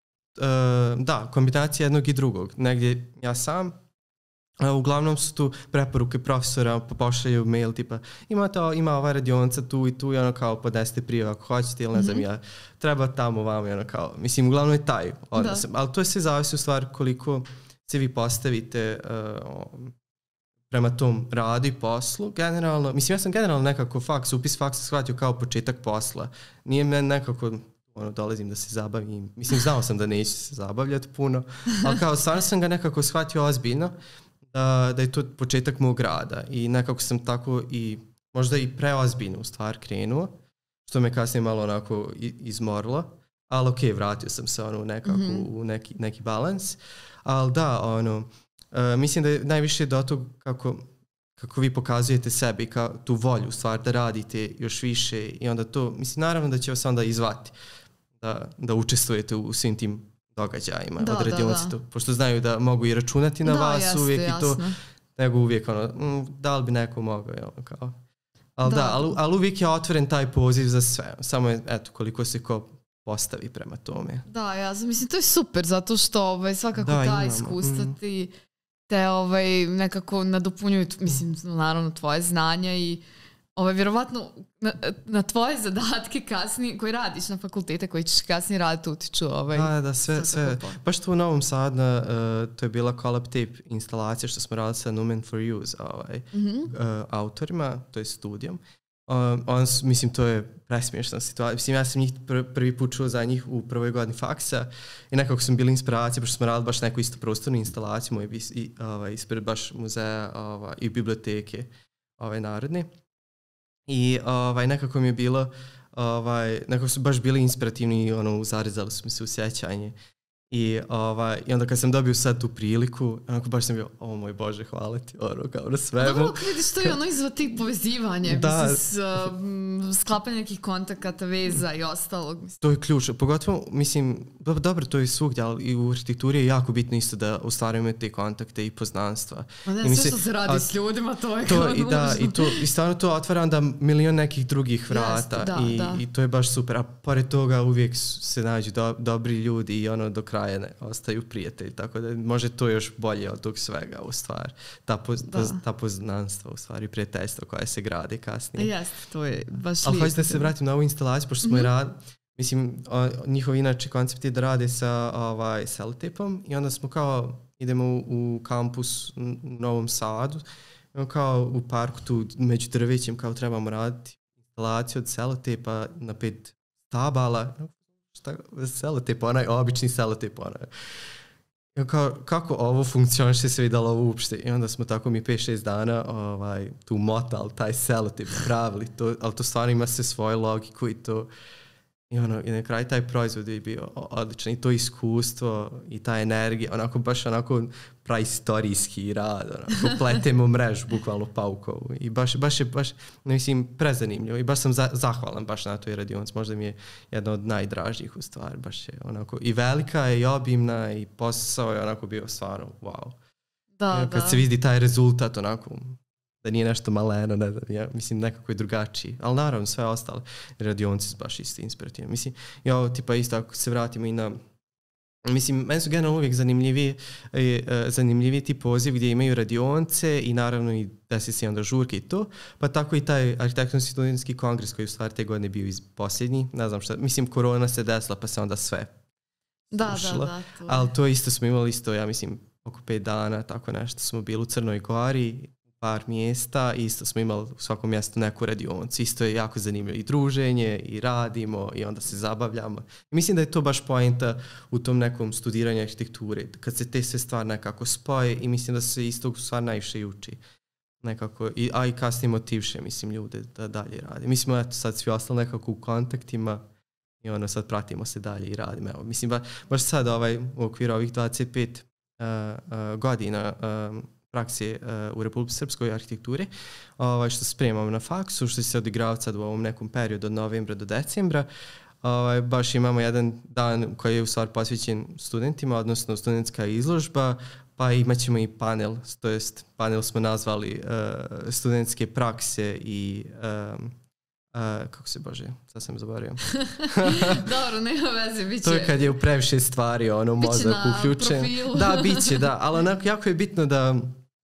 uh, da, kombinacija jednog i drugog. Negdje ja sam, uh, uglavnom su tu preporuke profesora, pa pošalju mail tipa ima, to, ima ova radionica tu i tu i ono kao podesite prijave ako hoćete ili ne znam mm-hmm. ja, treba tamo vamo i ono kao, mislim, uglavnom je taj odnos. Ali to sve zavisi u stvari koliko se vi postavite uh, prema tom radu i poslu. Generalno, mislim, ja sam generalno nekako faks, upis faksa shvatio kao početak posla. Nije me nekako, ono, dolazim da se zabavim. Mislim, znao sam da neću se zabavljati puno, ali kao stvarno sam ga nekako shvatio ozbiljno da, da je to početak mog rada. I nekako sam tako i možda i preozbiljno u stvar krenuo, što me kasnije malo onako izmorilo. Ali okej, okay, vratio sam se ono nekako mm-hmm. u neki, neki balans. Ali da, ono, uh, mislim da je najviše do toga kako, kako vi pokazujete sebi, kao tu volju stvar da radite još više i onda to, mislim, naravno da će vas onda izvati da, da učestvujete u svim tim događajima da, od radionice, da, da. Pošto znaju da mogu i računati na da, vas jeste, uvijek jasno. I to, nego uvijek ono, mm, da li bi neko mogao, jel, kao. Ali da, da ali, ali uvijek je otvoren taj poziv za sve, samo je, eto, koliko se ko postavi prema tome. Da, ja mislim, to je super, zato što ovaj, svakako da, ta iskustva mm. ti te ovaj, nekako nadopunjuju, mislim, naravno, tvoje znanja i ovaj, vjerovatno na, na tvoje zadatke kasnije, koji radiš na fakultete, koji ćeš kasnije raditi, utiču. Ovaj, da, da, sve, sve. Baš tu u Novom Sadu, uh, to je bila Collab Tape instalacija što smo radili sa Numen for Use ovaj, mm-hmm. uh, autorima, to je studijom. Um, on, mislim, to je presmiješna situacija. Mislim, ja sam njih pr- prvi put čuo za njih u prvoj godini faksa i nekako sam bili inspiracija, pošto smo radili baš neku isto prostornu instalaciju moje, i, ovaj, ispred baš muzeja ovaj, i biblioteke ovaj, narodne. I ovaj, nekako mi je bilo, ovaj, nekako su baš bili inspirativni i ono, zarezali su mi se u sjećanje. I, ovaj, I onda kad sam dobio sad tu priliku, onako baš sam bio, o moj Bože, hvala ti, ono, kao na svemu. Dobro, kad vidiš, to je ono izva tih povezivanje, da. Mislim, s, uh, sklapanje nekih kontakata, veza i ostalog. Mislim. To je ključ, pogotovo, mislim, dobro, dobro to je svugdje, ali i u arhitekturi je jako bitno isto da ostvarujemo te kontakte i poznanstva. Ma ne, I sve mislim, što se radi a, s ljudima, to je to, kao i, da, i, to, i stvarno to otvara onda milion nekih drugih vrata. Jest, da, i, da. i to je baš super. A pored toga uvijek se nađu do, dobri ljudi i ono do kraja ne, ostaju prijatelji, tako da može to još bolje od tog svega u stvari. Ta, poz, poz, ta poznanstva u stvari, prijateljstvo koje se gradi kasnije. Jeste, to je baš ali hoćete da se vratim na ovu instalaciju, pošto smo mm-hmm. i rad, mislim, o, njihov inače koncept je da rade sa ovaj, selotipom i onda smo kao, idemo u, u kampus u Novom Sadu, kao u parku tu među drvećem, kao trebamo raditi instalaciju od selotipa na pet stabala. Šta, selotip, onaj obični selotip, onaj. I kao, kako ovo funkcioniše se vidjelo ovo uopšte. I onda smo tako mi pet šest dana ovaj, tu motali taj selotip, pravili to, ali to stvarno ima se svoju logiku i to. I, ono, i na kraju taj proizvod je bio odličan i to iskustvo i ta energija, onako baš onako praistorijski rad, onako pletemo mrežu, bukvalno paukovu i baš, baš je baš, ne mislim, prezanimljivo i baš sam za, zahvalan baš na toj radionici, možda mi je jedna od najdražih u stvari, baš je onako i velika je i obimna i posao je onako bio stvarno wow. Da, kad da. se vidi taj rezultat onako, da nije nešto maleno, ne znam, ja mislim nekako je drugačiji, ali naravno sve ostale radionice su baš isto inspirativne. Mislim, ja ovo tipa isto ako se vratimo i na, mislim, meni su generalno uvijek zanimljiviji, e, zanimljiviji ti poziv gdje imaju radionice i naravno i desi se onda žurke i to, pa tako i taj arhitektonski studentski kongres koji u stvari te godine bio iz posljednji, ne znam šta, mislim korona se desila pa se onda sve da, ušlo, da, da, to ali to isto smo imali isto, ja mislim, oko pet dana, tako nešto smo bili u Crnoj Gori, par mjesta, isto smo imali u svakom mjestu neku radionicu. Isto je jako zanimljivo i druženje, i radimo, i onda se zabavljamo. I mislim da je to baš poenta u tom nekom studiranju arhitekture, kad se te sve stvari nekako spoje i mislim da se iz tog stvar najviše i uči. Nekako, i, a i kasnije motivše, mislim, ljude da dalje rade. Mi smo eto, sad svi ostali nekako u kontaktima i ono, sad pratimo se dalje i radimo. Evo, mislim, ba, baš sad ovaj, u okviru ovih dvadeset pet uh, uh, godina uh, prakse uh, u Republici Srpskoj arhitekturi, ovaj, što se spremamo na faksu, što se odigrava sad u ovom nekom periodu od novembra do decembra. Ovaj, baš imamo jedan dan koji je u stvari posvećen studentima, odnosno studentska izložba, pa imat ćemo i panel, to jest panel smo nazvali uh, studentske prakse i um, Uh, kako se bože, sad sam zaboravio. Dobro, nema veze, bit će. To je kad je u previše stvari, ono, mozak uključen. Profilu. Da, bit će, da, ali onako jako je bitno da,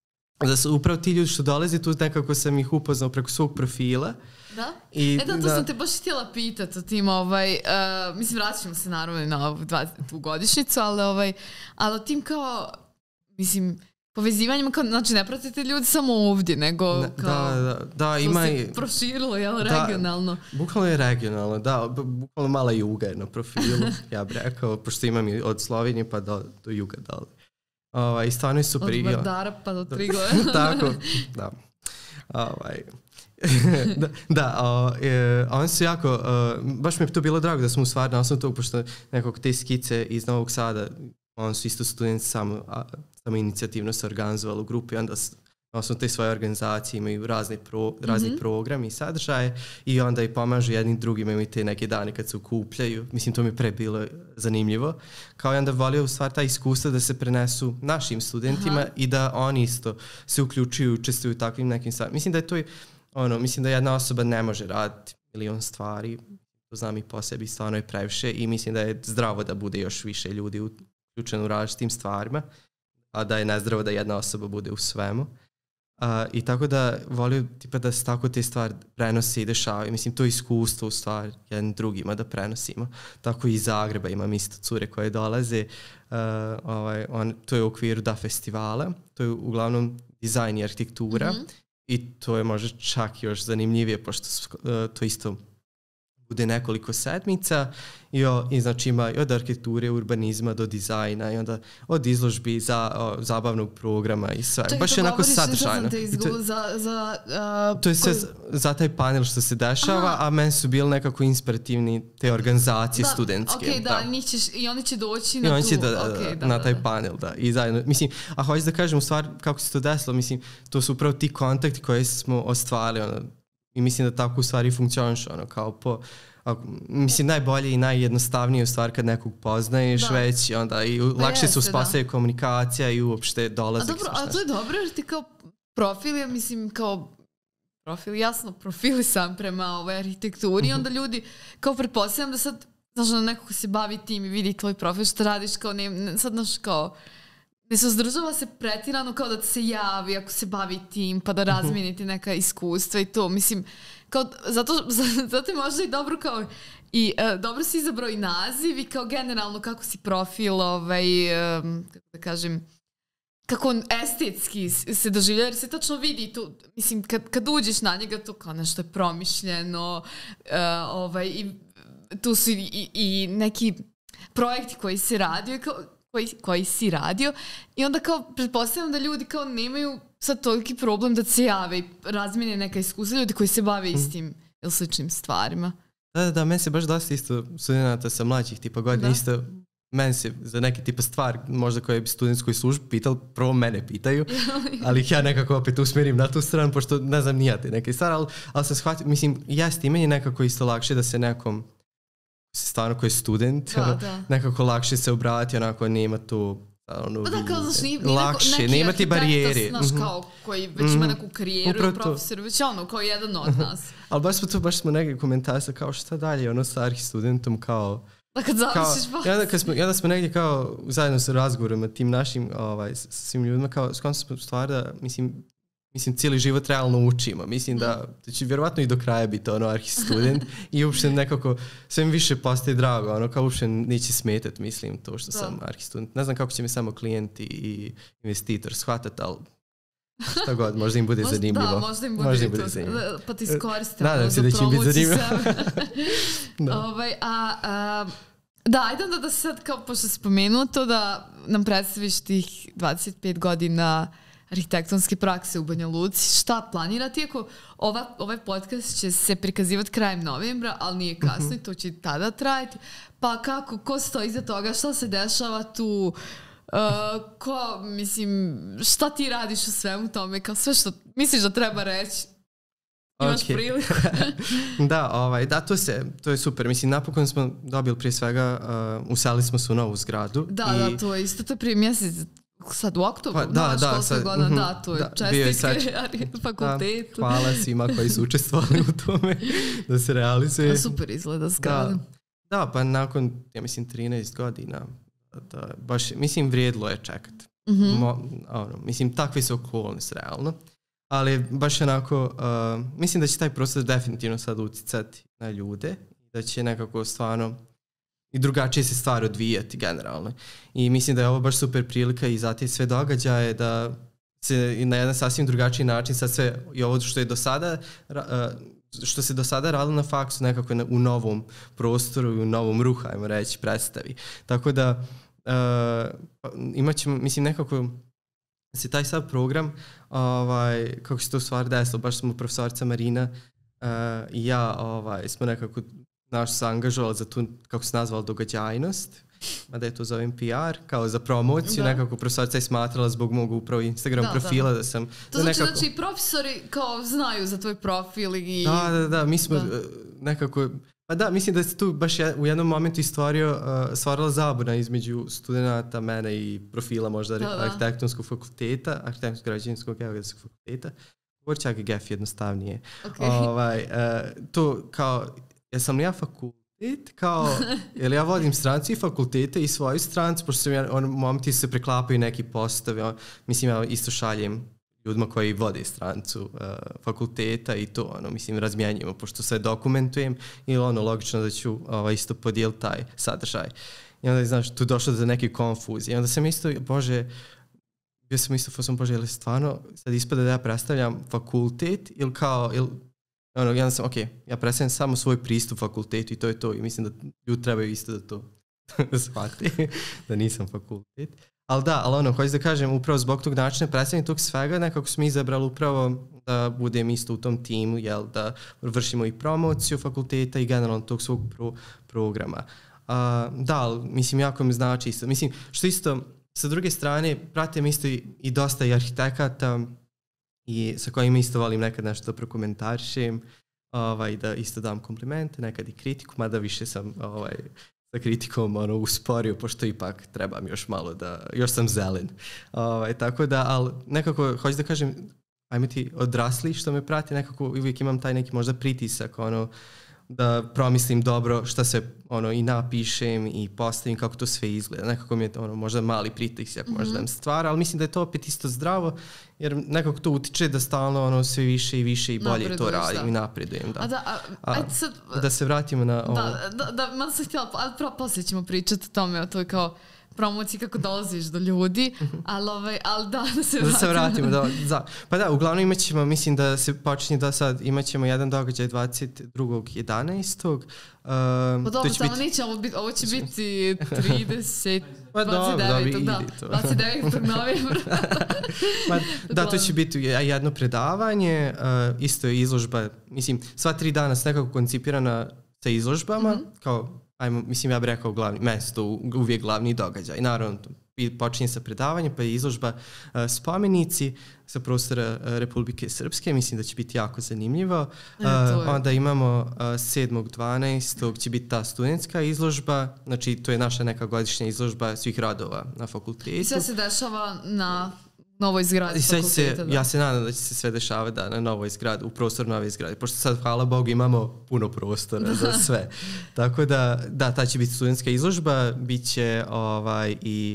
da su upravo ti ljudi što dolaze, tu nekako sam ih upoznao preko svog profila. Da? I, e da, to da. sam te baš htjela pitati o tim, ovaj, uh, mislim, vratit ćemo se naravno na ovu dvadesetu godišnicu, ali, ovaj, ali o tim kao, mislim, povezivanjima, kao, znači ne pratite ljudi samo ovdje, nego kao... Da, da, da, ima i... se proširilo, jel, regionalno? Da, bukvalno je regionalno, da, bukvalno mala juga je na profilu, ja bih rekao, pošto imam i od Slovenije pa do, do juga dole. Ovaj, I stvarno je super. Od Vardara pa do Triglave. Tako, da. Ovaj... da, da o, e, oni su jako, o, baš mi je to bilo drago da smo u stvari na osnovu tog, pošto nekog te skice iz Novog Sada, oni su isto studenti samo, a, samo inicijativno se organizovali u grupi, onda na osnovu te svoje organizacije imaju razne pro, razni mm-hmm. programi i sadržaje i onda i pomažu jednim drugima, imaju te neke dane kad se ukupljaju. Mislim, to mi je pre bilo zanimljivo. Kao i onda volio u stvari ta iskustva da se prenesu našim studentima. Aha. I da oni isto se uključuju, učestvuju u takvim nekim stvarima. Mislim da je to i ono, mislim da jedna osoba ne može raditi milion stvari, to znam i po sebi, stvarno je previše i mislim da je zdravo da bude još više ljudi uključeno u različitim stvarima, a da je nezdravo da jedna osoba bude u svemu. Uh, I tako da volio tipa da se tako te stvari prenose i dešavaju. Mislim, to iskustvo u stvari jednim drugima da prenosimo. Tako i iz Zagreba imam isto cure koje dolaze. Uh, ovaj, on, to je u okviru da festivala. To je uglavnom dizajn i arhitektura. Mm-hmm. I to je možda čak još zanimljivije, pošto uh, to isto bude nekoliko sedmica i, o, i znači ima od arhitekture, urbanizma do dizajna i onda od izložbi za o, zabavnog programa i sve. Čekaj, baš je onako sadržajno. To, za, za, uh, to je sve koji... za taj panel što se dešava, aha. A meni su bili nekako inspirativni te organizacije da, studentske. Okay, da, da. Ćeš, i oni će doći na, će tu, da, okay, da, na da, taj da. panel. Da. I zajedno, mislim, a hoću da kažem u stvari kako se to desilo, mislim, to su upravo ti kontakti koje smo ostvarili, ono, i mislim da tako u stvari funkcioniše, ono, kao po A, mislim, najbolje i najjednostavnije u stvari kad nekog poznaješ da. Već onda i pa lakše se uspostavlja komunikacija i uopšte dolazak. A dobro, a to je dobro jer ti kao profil, ja mislim kao profil, jasno profilisan prema ovoj arhitekturi i mm-hmm. onda ljudi kao pretpostavljam da sad, znaš, da neko ko se bavi tim i vidi tvoj profil, što radiš kao ne, ne sad, znaš, kao ne se uzdržava se pretirano kao da ti se javi ako se bavi tim pa da razmijeniti neka iskustva i to, mislim, kao, zato, zato je možda i dobro kao i uh, dobro si izabrao i naziv i kao generalno kako si profil ovaj, um, kako da kažem, kako on estetski se doživlja, jer se tačno vidi tu, mislim, kad, kad uđeš na njega to kao nešto je promišljeno uh, ovaj, i tu su i, i, i neki projekti koji se radio kao Koji, koji si radio i onda kao pretpostavljam da ljudi kao nemaju sad toliki problem da se jave i razmijene neka iskustva ljudi koji se bave istim ili sličnim stvarima. Da, da, da, meni se baš dosta isto studenta sa mlađih tipa godina, da. Isto meni se za neke tipa stvari možda koje bi studentskoj službi pitali, prvo mene pitaju, ali ih ja nekako opet usmjerim na tu stranu, pošto ne znam nijate neke stvari, ali, ali sam shvatio, mislim, jeste i meni nekako isto lakše da se nekom stvarno koji je student, da, da. Nekako lakše se obrati, onako nema tu ono, da, kao, znaš, nije, lakše, nema ti barijere. Znaš, kao, koji već ima neku karijeru, mm, profesor, već ono, kao jedan od nas. Ali baš smo tu, baš smo neke komentare kao šta dalje, ono sa arhistudentom, kao... Da kad završiš pa... I onda, kad smo, i onda smo negdje kao, zajedno sa razgovorima tim našim, ovaj, s svim ljudima, kao, s kom smo stvari da, mislim, mislim, cijeli život realno učimo. Mislim da, da će vjerovatno i do kraja biti ono arhi student i uopšte nekako sve mi više postaje drago, ono kao uopšte neće smetati, mislim, to što da. sam arhi student. Ne znam kako će mi samo klijenti i investitor shvatati, ali šta god, možda im bude možda, zanimljivo. Da, možda im bude, možda im bude zanimljivo. Pa ti iskoriste. Nadam se da će im biti zanimljivo. da. Ovaj, a, a, da, ajde onda da se sad, kao pošto spomenuo to, da nam predstaviš tih dvadeset pet godina arhitektonske prakse u Banja Luci. Šta planirati? Iako ova, ovaj podcast će se prikazivati krajem novembra, ali nije kasno uh-huh. i to će tada trajati. Pa kako, ko stoji iza toga? Šta se dešava tu? Uh, ko, mislim, šta ti radiš u svemu tome? Kao sve što misliš da treba reći? Imaš okay. priliku? da, ovaj, da, to, se, to je super. Mislim, napokon smo dobili prije svega, uh, uselili smo se u novu zgradu. Da, i... da, to je isto, to je prije mjesec, sad u oktobru, pa, da, da, sad, godina, uh-huh, da, to je da, čestitke fakultetu. Da, hvala svima koji su učestvovali u tome da se realizuje. Da, super izgleda zgrada. Da, da, pa nakon, ja mislim, trinaest godina, da, baš, mislim, vrijedilo je čekat. Mm-hmm. Mo, ono, mislim, takve su okolnosti, realno. Ali baš onako, uh, mislim da će taj proces definitivno sad uticati na ljude, da će nekako stvarno i drugačije se stvari odvijati generalno. I mislim da je ovo baš super prilika i za te sve događaje da se na jedan sasvim drugačiji način sad sve i ovo što je do sada, uh, što se do sada radilo na faksu nekako na, u novom prostoru i u novom ruhu, ajmo reći, predstavi. Tako da uh, imat ćemo, mislim, nekako se taj sad program, ovaj, kako se to u stvari desilo, baš smo profesorica Marina uh, i ja ovaj, smo nekako naš se angažovali za tu, kako se nazvala, događajnost, mada je to zovem P R, kao za promociju, da. Nekako profesorica je smatrala zbog mog upravo Instagram da, profila da, da sam... To da znači nekako... da i profesori kao znaju za tvoj profil i... Da, da, da, mi smo da. nekako... Pa da, mislim da se tu baš u jednom momentu istvorio, uh, stvarala zabuna između studenta, mene i profila možda da, da. arhitektonskog fakulteta, arhitektonskog građevinskog geografskog fakulteta. Govori čak i G E F jednostavnije. Okay. Ovaj, uh, to kao, jesam li ja fakultet, kao, jer ja vodim stranci i fakultete i svoju strancu, pošto sam ja, on, momenti se preklapaju neki postovi, on, mislim ja isto šaljem ljudima koji vode strancu uh, fakulteta i to, ono, mislim, razmjenjujemo, pošto sve dokumentujem i ono, logično da ću ovaj, isto podijeliti taj sadržaj. I onda, znaš, tu došlo do neke konfuzije. I onda sam isto, bože, bio sam isto, fosam, bože, ili stvarno sad ispada da ja predstavljam fakultet ili kao, ili, ono, ja sam, ok, ja predstavljam samo svoj pristup fakultetu i to je to. I mislim da ljudi trebaju isto da to shvati, da nisam fakultet. Ali da, ali ono, hoću da kažem, upravo zbog tog načina predstavljanja tog svega, nekako smo izabrali upravo da budem isto u tom timu, jel, da vršimo i promociju fakulteta i generalno tog svog pro, programa. Uh, da, ali, mislim, jako mi znači isto. Mislim, što isto, sa druge strane, pratim isto i, i dosta i arhitekata i sa kojima isto volim nekad nešto da prokomentarišem, ovaj, da isto dam komplimente, nekad i kritiku, mada više sam... Ovaj, sa kritikom ono, usporio, pošto ipak trebam još malo da, još sam zelen. Ovaj, tako da, ali nekako, hoću da kažem, ajme ti odrasli što me prati, nekako uvijek imam taj neki možda pritisak, ono, da promislim dobro šta se ono, i napišem i postavim kako to sve izgleda. Nekako mi je ono, možda mali pritisak, mm-hmm. možda nam stvara, ali mislim da je to opet isto zdravo, jer nekako to utiče da stalno ono, sve više i više i bolje to radim da. I napredujem. Da. A da, a, a, ajde sad, da se vratimo na ovo. Da, da, da, malo sam htjela, ali pravo poslije ćemo pričati o tome, o toj kao promociji kako dolaziš do ljudi, ali, ovaj, ali da, da se vratimo. Da se vratimo, da, da. Pa da, uglavnom imat ćemo, mislim da se počinje da sad, imat ćemo jedan događaj dvadeset drugog jedanaestog Um, pa dobro, samo biti... neće ovo biti, ovo će biti trideset, pa dvadeset devetog da, da, dvadeset devetog novembra. Ma, da, to će biti jedno predavanje, uh, isto je izložba, mislim, sva tri dana su nekako koncipirana sa izložbama, mm-hmm. kao, ajmo, mislim, ja bih rekao glavni, mesto, uvijek glavni događaj. Naravno, počinje sa predavanjem, pa je izložba uh, spomenici sa prostora uh, Republike Srpske, mislim da će biti jako zanimljivo. Uh, onda imamo uh, sedmog dvanaestog će biti ta studentska izložba, znači to je naša neka godišnja izložba svih radova na fakultetu. I sve se dešava na novoj zgradi fakulteta. Se, ja se nadam da će se sve dešavati da, na novoj zgradi, u prostor nove zgrade, pošto sad, hvala Bogu, imamo puno prostora za sve. Tako da, da, ta će biti studentska izložba, bit će ovaj, i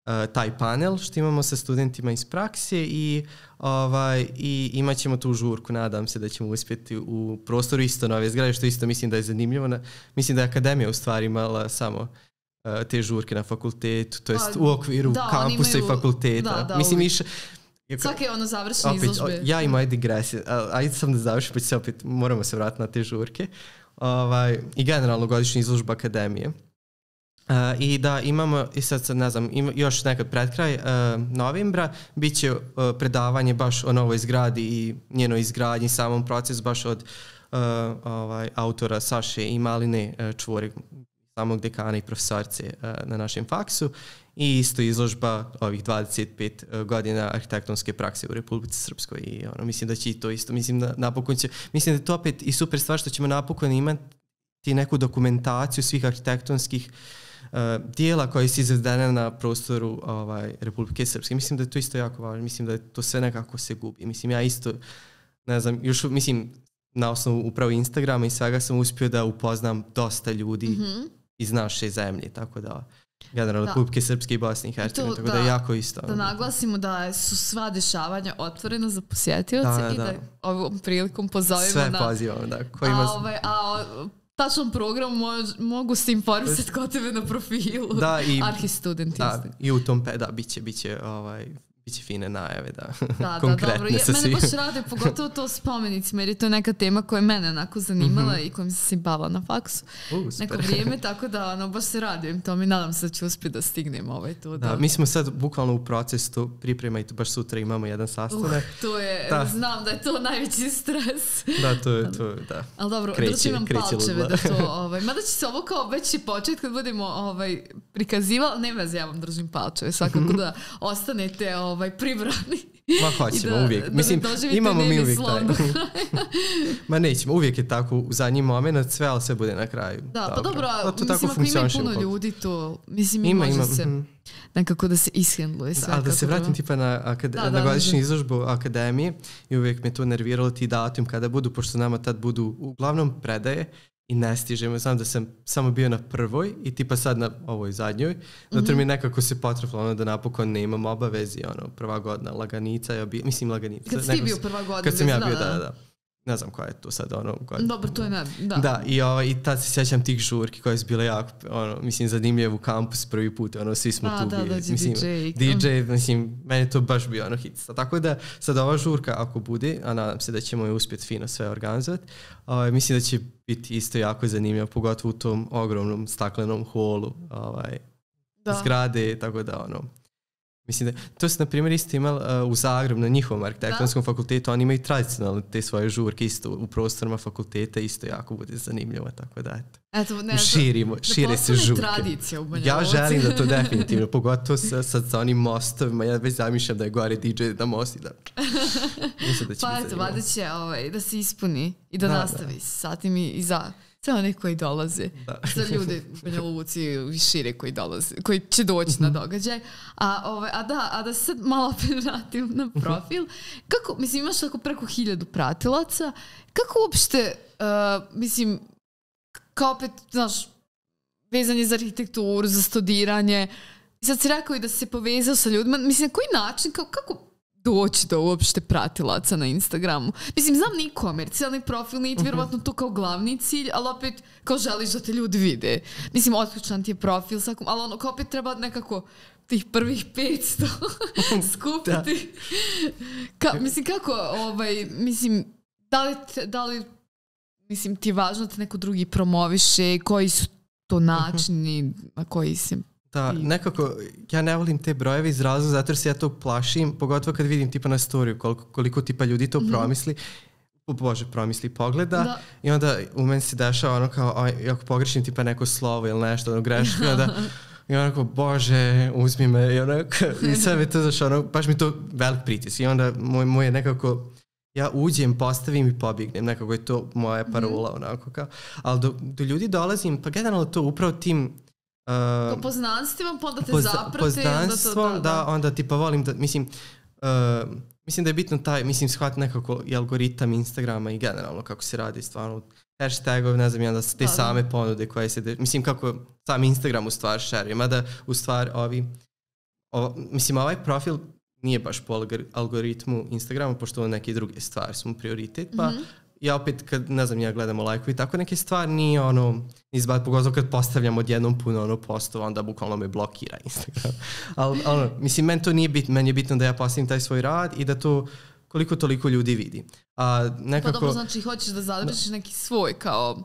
taj panel što imamo sa studentima iz prakse i, ovaj, i imat ćemo tu žurku, nadam se da ćemo uspjeti u prostoru isto nove zgrade, što isto mislim da je zanimljivo. Na, mislim da je akademija u stvari imala samo uh, te žurke na fakultetu, to jest u okviru da, kampusa imaju, i fakulteta. Da, da, mislim, više, svake je ono završene opet, izložbe. Ja i moje digresije, ajde sam da završim, pa će se opet, moramo se vratiti na te žurke. Ovaj, I generalno godišnja izložba akademije. Uh, I da imamo, i sad, sad ne znam, ima još nekad pred kraj uh, novembra, bit će uh, predavanje baš o novoj zgradi i njenoj izgradnji, samom procesu baš od uh, ovaj, autora Saše i Maline uh, Čvore, samog dekana i profesorice uh, na našem faksu i isto izložba ovih dvadeset pet uh, godina arhitektonske prakse u Republici Srpskoj i ono, mislim da će i to isto, mislim da napokon će, mislim da je to opet i super stvar što ćemo napokon imati neku dokumentaciju svih arhitektonskih Uh, dijela koje su izvedene na prostoru ovaj, Republike Srpske. Mislim da je to isto jako važno. Mislim da je to sve nekako se gubi. Mislim, ja isto, ne znam, još, mislim, na osnovu upravo Instagrama i svega sam uspio da upoznam dosta ljudi mm-hmm. iz naše zemlje, tako da generalno Republike Srpske i Bosne i Hercegovine, tako da, da je jako isto. Da naglasimo da su sva dešavanja otvorena za posjetioce da, i da, da ovom prilikom pozovemo sve na... Sve pozivamo, da. Ko ima... A, ovaj, a tačan program mož, mogu se informisati kod tebe na profilu. Da, i, Arhistudent. Da, i u tom, da, bit će, bit će, ovaj, bit će fine najave, da, da konkretne da, dobro. sa svim. Mene baš rade, pogotovo to spomenicima, jer je to neka tema koja je mene onako zanimala mm-hmm. i kojom se bavila na faksu uh, neko vrijeme, tako da ono, baš se radujem to mi, nadam se da ću uspjeti da stignem ovaj to. Da, da. Mi smo sad bukvalno u procesu priprema i to baš sutra imamo jedan sastanak. Uh, to je, da. Znam da je to najveći stres. Da, to je, to je, da. Ali dobro, držim vam palčeve da to, ovaj, mada će se ovo kao već i početi kad budemo ovaj, prikazivali, ne veze, ja vam držim palčeve, svakako da ostanete ovaj, pribrani. Ma hoćemo, da, uvijek. Da Mislim, imamo mi uvijek taj. Ma nećemo, uvijek je tako u zadnji moment, sve, ali sve bude na kraju. Da, dobro. Pa dobro, to mislim, tako ako ima puno ljudi, to, mislim, ima, može ima. se nekako da se ishendluje sve. Da, ali da se vratim tipa na, akade- da, na godišnju da, izložbu akademije i uvijek me to nerviralo ti datum kada budu, pošto nama tad budu uglavnom predaje i ne stižemo. Znam da sam samo bio na prvoj i tipa sad na ovoj zadnjoj. Zato mm-hmm. mi nekako se potrefilo ono da napokon ne imam obavezi. Ono, prva godina laganica. Ja bi, mislim laganica. Kad si ti bio prva godina. Kad sam ja bio, da, da. da. Ne znam koja je to sad ono. Koja... Dobro, to je ne, da. Da, i, o, i tad se sjećam tih žurki koje su bile jako, ono, mislim, zanimljive u kampus prvi put. Ono, svi smo A, tu da, bili. Da, mislim, D J. D J, mislim, meni je to baš bio ono hit. Tako da sad ova žurka ako bude, a nadam se da ćemo je uspjeti fino sve organizovati, ovaj, mislim da će biti isto jako zanimljivo, pogotovo u tom ogromnom staklenom holu ovaj, zgrade, tako da ono, mislim da, to su na primjer isto imali uh, u Zagrebu na njihovom arhitektonskom da. fakultetu, oni imaju tradicionalno te svoje žurke isto u prostorima fakulteta, isto jako bude zanimljivo, tako da eto. Eto, ne, širimo, da šire se žurke. Tradicija u Banja ja želim da to definitivno, pogotovo sa, sa, sa onim mostovima, ja već zamišljam da je gore D J da mosti, da. Mislim da će pa eto, vada će ovaj, da se ispuni i da, da nastavi da. sa tim i, i za sve one koji dolaze, da. za ljude u Banja Luci i šire koji dolaze, koji će doći na događaj. A, ovaj, a, da, a da se sad malo opet vratim na profil, kako, mislim, imaš tako preko hiljadu pratilaca, kako uopšte, uh, mislim, kao opet, znaš, vezanje za arhitekturu, za studiranje, i sad si rekao i da si se povezao sa ljudima, mislim, na koji način, kao, kako doći do uopšte pratilaca na Instagramu. Mislim, znam nije komercijalni profil, nije vjerovatno to kao glavni cilj, ali opet kao želiš da te ljudi vide. Mislim, otključan ti je profil, svakom, ali ono, kao opet treba nekako tih prvih petsto skupiti. Ka, mislim, kako, ovaj, mislim, da li, te, da li mislim, ti je važno da te neko drugi promoviše, koji su to načini na koji se... Da, nekako, ja ne volim te brojeve iz razloga, zato jer se ja to plašim, pogotovo kad vidim tipa na storiju koliko, koliko tipa ljudi to mm-hmm. promisli, bože, promisli, pogleda da. I onda u meni se dešava ono kao, aj, ako pogrešim tipa neko slovo ili nešto, ono greško, i onda i onako, bože, uzmi me, i onako, i sad me to zašto, ono, baš mi to velik pritis, i onda moj, moj je nekako, ja uđem, postavim i pobjegnem, nekako je to moja parola, mm-hmm. onako kao, ali do, do ljudi dolazim, pa generalno to upravo tim Uh, po poznanstvima, pa onda te pozna, zaprate. Poznanstvom, onda to, da, da, da, onda tipa volim da, mislim, uh, mislim da je bitno taj, mislim, shvatiti nekako i algoritam Instagrama i generalno kako se radi stvarno, hashtagov, ne znam, i onda te da, same da. ponude koje se, de, mislim, kako sam Instagram u stvari šeruje, mada u stvari ovi o, mislim, ovaj profil nije baš po algoritmu Instagrama, pošto neke druge stvari su mu prioritet, pa mm-hmm. ja opet, kad, ne znam, ja gledamo lajkovi, tako neke stvari nije ono, izbad, pogotovo kad postavljam odjednom puno ono postova, onda bukvalno me blokira Instagram. Ali, ono, mislim, meni to nije bitno, meni je bitno da ja postavim taj svoj rad i da to koliko toliko ljudi vidi. A nekako... Pa dobro, znači hoćeš da zadržiš da. neki svoj, kao,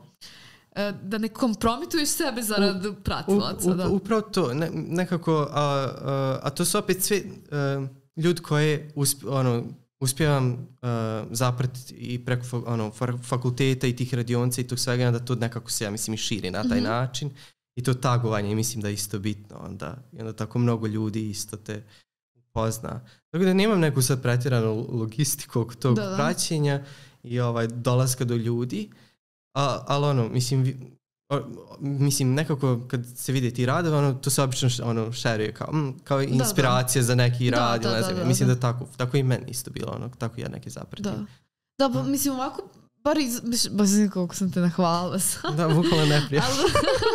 da ne kompromituješ sebe zarad u, pratilaca. U, u, da. Upravo to, ne, nekako, a, a, a to su opet svi a, ljudi koje usp, ono, uspijevam uh, zapratiti i preko ono, fakulteta i tih radionica i tog svega, da to nekako se, ja mislim, i širi na taj mm-hmm. način. I to tagovanje, mislim da je isto bitno. Onda, i onda tako mnogo ljudi isto te upozna. Tako da nemam neku sad pretjeranu logistiku oko tog da, da. praćenja i ovaj, dolaska do ljudi. A, ali ono, mislim, o, mislim, nekako kad se vide ti radove, ono, to se obično ono, šeruje kao, mm, kao inspiracija da, da. za neki rad. Da, da, ne znam, da, da, mislim da, da tako, tako i meni isto bilo, ono, tako ja neki zapratim. Da, da pa, mislim, ovako, bar iz... Baš znam koliko sam te nahvalila sad. Da, bukvalno neprijatno. ali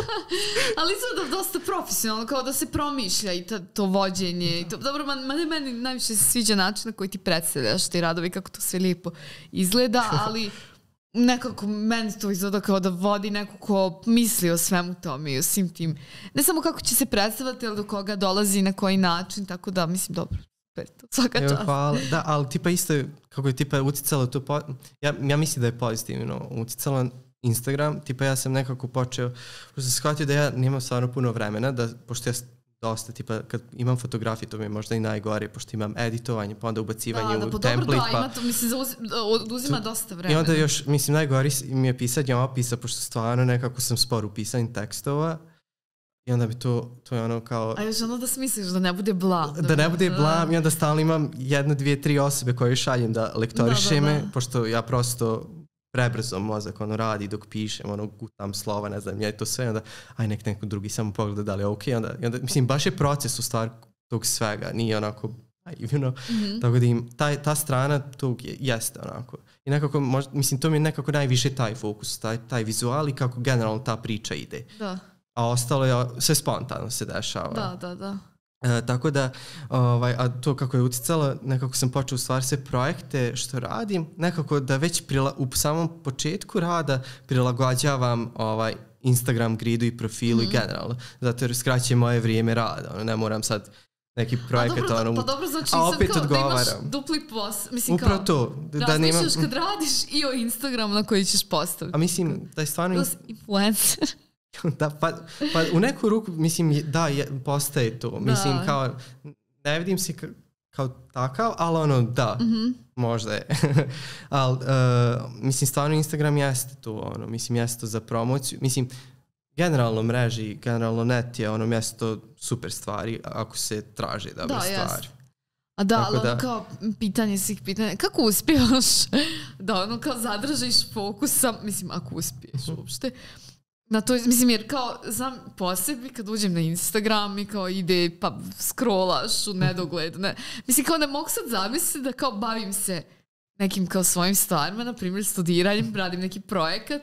ali izgleda dosta profesionalno, kao da se promišlja i to, to vođenje. I to, dobro, man, man, meni najviše se sviđa način na koji ti predstavljaš ti radovi, kako to sve lijepo izgleda, ali nekako meni to izgleda kao da vodi neko ko misli o svemu tome i o svim tim. Ne samo kako će se predstavljati, ali do koga dolazi, na koji način, tako da, mislim, dobro. Svaka čast. Hvala. Da, ali tipa isto kako je tipa uticalo to, po, ja, ja mislim da je pozitivno uticalo Instagram, tipa ja sam nekako počeo, pošto sam shvatio da ja nemam stvarno puno vremena, da, pošto ja dosta, tipa kad imam fotografije, to mi je možda i najgore, pošto imam editovanje, pa onda ubacivanje da, da, u pa template. Da, ima to, mislim, oduzima to, dosta vremena. I onda još, mislim, najgori mi je pisanje opisa, pošto stvarno nekako sam spor u pisanju tekstova. I onda bi to, to je ono kao... A još ono da smisliš, da ne bude blam. Da, da ne bude blam i onda stalno imam jedno, dvije, tri osobe koje šaljem da lektoriše da, da, da. me, pošto ja prosto prebrzo mozak ono radi dok pišem, ono gutam slova, ne znam, ja to sve, onda aj nek neko drugi samo pogleda da li je okej, onda, onda, mislim, baš je proces u stvari tog svega, nije onako, you know, mm-hmm. tako da im, taj, ta strana tog je, jeste onako. I nekako, možda, mislim, to mi je nekako najviše taj fokus, taj, taj vizual i kako generalno ta priča ide. Da. A ostalo je, sve spontano se dešava. Da, da, da. E, tako da, ovaj, a to kako je uticalo, nekako sam počeo u stvari sve projekte što radim, nekako da već prila, u samom početku rada prilagođavam ovaj, Instagram gridu i profilu mm-hmm. i generalno, zato jer skraćuje moje vrijeme rada, ono, ne moram sad neki projekat, dobro, ono, pa dobro, znači a opet sad kao odgovaram. Da imaš dupli pos, mislim upravo kao, to, da, da nemam... kad radiš i o Instagramu na koji ćeš postaviti. A mislim, da je stvarno... Da si influencer. Da, pa, pa u neku ruku, mislim, da, je, postaje to. Mislim, da. Kao, ne vidim se ka, kao takav, ali ono, da, mm-hmm. možda je. ali, uh, mislim, stvarno Instagram jeste to, ono, mislim, jeste to za promociju. Mislim, generalno mreži, generalno net je ono mjesto super stvari, ako se traži dobre da, stvari. Jest. A da, ali da, kao pitanje svih pitanja, kako uspijevaš da ono kao zadržiš fokusa, mislim, ako uspiješ uopšte, na to, mislim, jer kao, znam po sebi kad uđem na Instagram i kao ide pa scrollaš u nedogled, ne. Mislim, kao ne mogu sad zamisliti da kao bavim se nekim kao svojim stvarima, na primjer studiranjem, radim neki projekat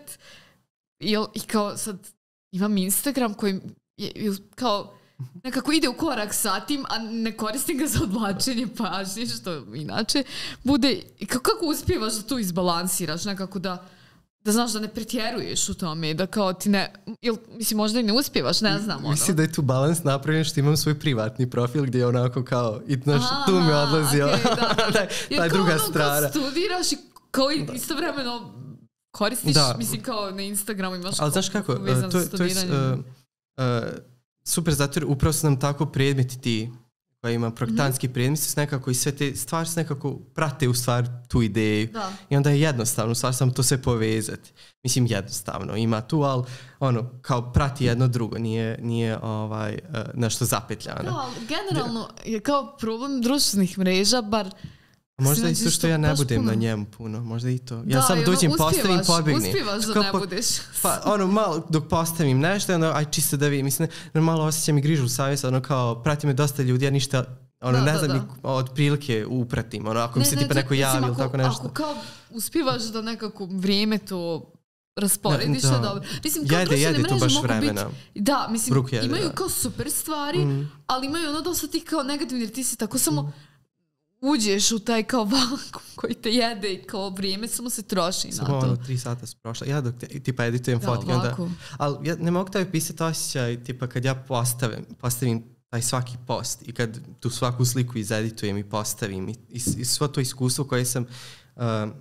i, i kao sad imam Instagram koji je kao nekako ide u korak sa tim, a ne koristim ga za odvlačenje pažnje, što inače bude, i kako, kako uspijevaš da tu izbalansiraš, nekako da da znaš da ne pretjeruješ u tome, da kao ti ne, ili mislim možda i ne uspjevaš, ne znam ono. Mislim da je tu balans napravljen što imam svoj privatni profil gdje je onako kao, i znaš, tu mi odlazi okay, da, taj, taj druga ono, strana. Jer kao studiraš i kao istovremeno koristiš, da. Mislim kao na Instagramu imaš ali znaš kako, uh, to, to je uh, uh, super, zato jer upravo su nam tako predmeti ti koja ima projektantski mm-hmm. predmet, se nekako i sve te stvari se nekako prate u stvari tu ideju. Da. I onda je jednostavno, u stvari samo to sve povezati. Mislim, jednostavno, ima tu, ali ono, kao prati jedno drugo, nije, nije ovaj, nešto zapetljano. Da, ali generalno je kao problem društvenih mreža, bar možda isto što ja ne budem puno na njemu puno, možda i to. Ja da, sam dođem, uspijevaš, postavim, pobjegnim. Uspijevaš da ne budeš. Pa ono malo dok postavim nešto, ono, aj čisto da vi, mislim, ne, malo osjećam i grižu u savjesu, ono kao, prati me dosta ljudi, ja ništa, ono, da, ne znam, da, da. Od prilike upratim, ono, ako ne, mi se ne, tipa neko javi ili tako nešto. Ako kao uspijevaš da nekako vrijeme to rasporediš na dobro. Mislim, kao jede, jede tu baš mogu vremena. Biti, da, mislim, jede, imaju da. kao super stvari, mm. ali imaju ono dosta tih kao negativni, jer ti si tako samo mm. uđeš u taj kao vakum koji te jede i kao vrijeme samo se troši samo na to. Samo ono tri sata su prošla. Ja dok te, tipa editujem da, fotke, onda, ali ja ne mogu taj pisati osjećaj, tipa kad ja postavim, postavim taj svaki post i kad tu svaku sliku izeditujem i postavim i, i, i svo to iskustvo koje sam uh,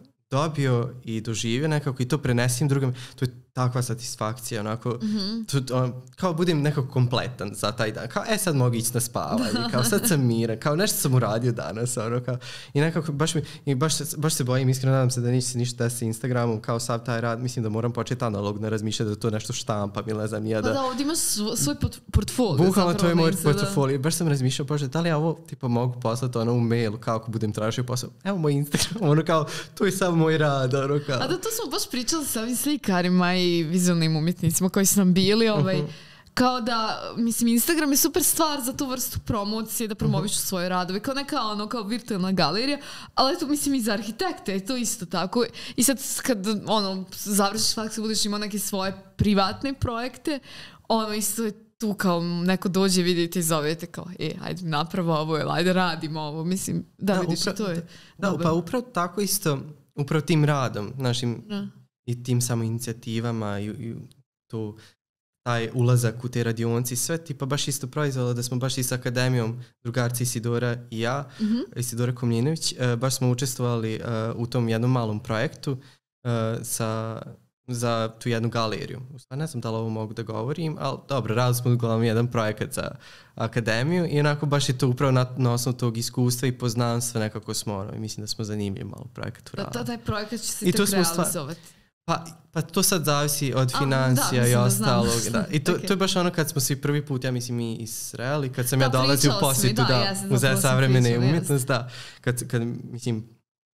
dobio i doživio nekako i to prenesim drugim, to je takva satisfakcija, onako, mm-hmm. to, on, kao budem nekako kompletan za taj dan, kao e sad mogu ići na spavanje, kao sad sam miran, kao nešto sam uradio danas, ono, kao, i nekako baš, mi, i baš, baš se bojim, iskreno nadam se da neće se ništa desiti sa Instagramom, kao sav taj rad, mislim da moram početi analogno razmišljati da to nešto štampam ili ne znam nije da... Pa da, ovdje imaš svoj portfolio. Bukvalno to je moj portfolio, baš sam razmišljao, bože, da li ja ovo tipa mogu poslati ono u mailu, kao ako budem tražio posao, evo moj Instagram, ono kao, to je samo moj rad, ono kao. A da, to smo baš pričali sa ovim slikarima i vizualnim umjetnicima koji su nam bili, ovaj, uh-huh. kao da, mislim, Instagram je super stvar za tu vrstu promocije, da promovišu uh-huh. svoje radove, kao neka ono, kao virtualna galerija, ali eto, mislim, i za arhitekte je to isto tako. I sad, kad, ono, završiš faks, budeš imao neke svoje privatne projekte, ono, isto je tu kao neko dođe, vidite i zovete kao, e, ajde napravo ovo, ili ajde radimo ovo, mislim, da, da vidiš, upra- to je da, dobro. Pa upravo tako isto, upravo tim radom, našim, da. I tim samo inicijativama i, i tu taj ulazak u te radionice i sve, tipa baš isto proizvalo da smo baš i s akademijom, drugarci Isidora i ja, mm-hmm. Isidora Komljinović, uh, baš smo učestvovali uh, u tom jednom malom projektu uh, sa, za tu jednu galeriju. Ustavno ne znam da li ovo mogu da govorim, ali dobro, radili smo uglavnom jedan projekat za akademiju i onako baš je to upravo na, na osnovu tog iskustva i poznanstva nekako smo, ono, mislim da smo zanimljivi malo projekat uradili. Da, taj projekat će se tek realizovati. Pa, pa to sad zavisi od financija A, da, i ostalog. Da, da. I to, okay. to je baš ono kad smo svi prvi put, ja mislim i Israeli, kad sam da, ja dolazio u posjetu da, ja Muzeja savremene umjetnosti, da, kad, kad mislim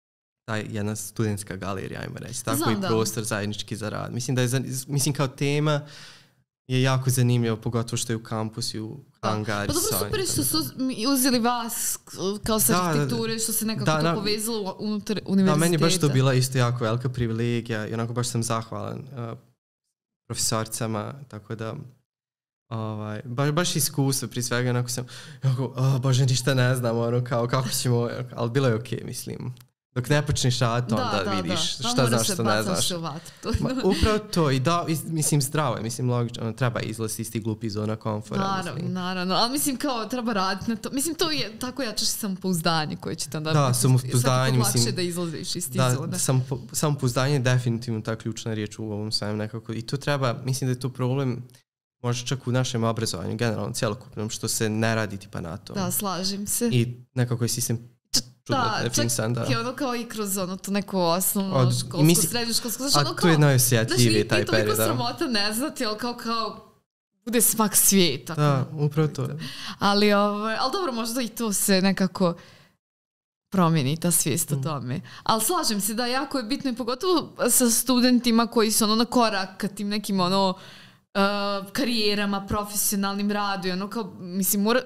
ta jedna studentska galerija, ajmo reći, tako znam, i prostor da. Zajednički za rad. Mislim da je, mislim kao tema je jako zanimljivo, pogotovo što je u kampusu i u hangari. Pa dobro, super što su uzeli vas kao sa da, arhitekture, što se nekako da, to na, povezalo unutar univerziteta. Da, meni je baš to bila isto jako velika privilegija i onako baš sam zahvalan uh, profesorcama, tako da ovaj, baš, baš iskustvo, prije svega onako sam, onako, oh, bože, ništa ne znam, ono, kao, kako ćemo, ali bilo je okej, okay, mislim. Dok ne počneš raditi, onda da, vidiš da. Šta znaš, što ne znaš. Ma, upravo to i da, i, mislim, zdravo je, mislim, logično, ono, treba izlaziti iz tih glupi zona komfora. Naravno, mislim. naravno, ali mislim kao treba raditi na to, mislim, to je tako jačaš samopouzdanje koje će te onda... Da, samopouzdanje, mislim... lakše da izlaziš iz tih da, zona. Sam, samopouzdanje je definitivno ta ključna riječ u ovom svem nekako i to treba, mislim da je to problem možda čak u našem obrazovanju, generalno, cijelokupnom, što se ne radi tipa na to. Da, slažem se. I nekako je sistem da, čak je ono kao i kroz ono to neko osnovno Od, školsko, misli, srednje školsko. Znaš, a ono to je najosjetljiviji taj period. Znaš, nije toliko sramota ne znati, ali kao, kao bude svak svijet. Tako. Da, upravo to. Ali, ovaj, ali dobro, možda i to se nekako promijeni, ta svijest o tome. Ali slažem se da jako je bitno i pogotovo sa studentima koji su ono na korak ka tim nekim ono uh, karijerama, profesionalnim radu i ono kao, mislim, mora...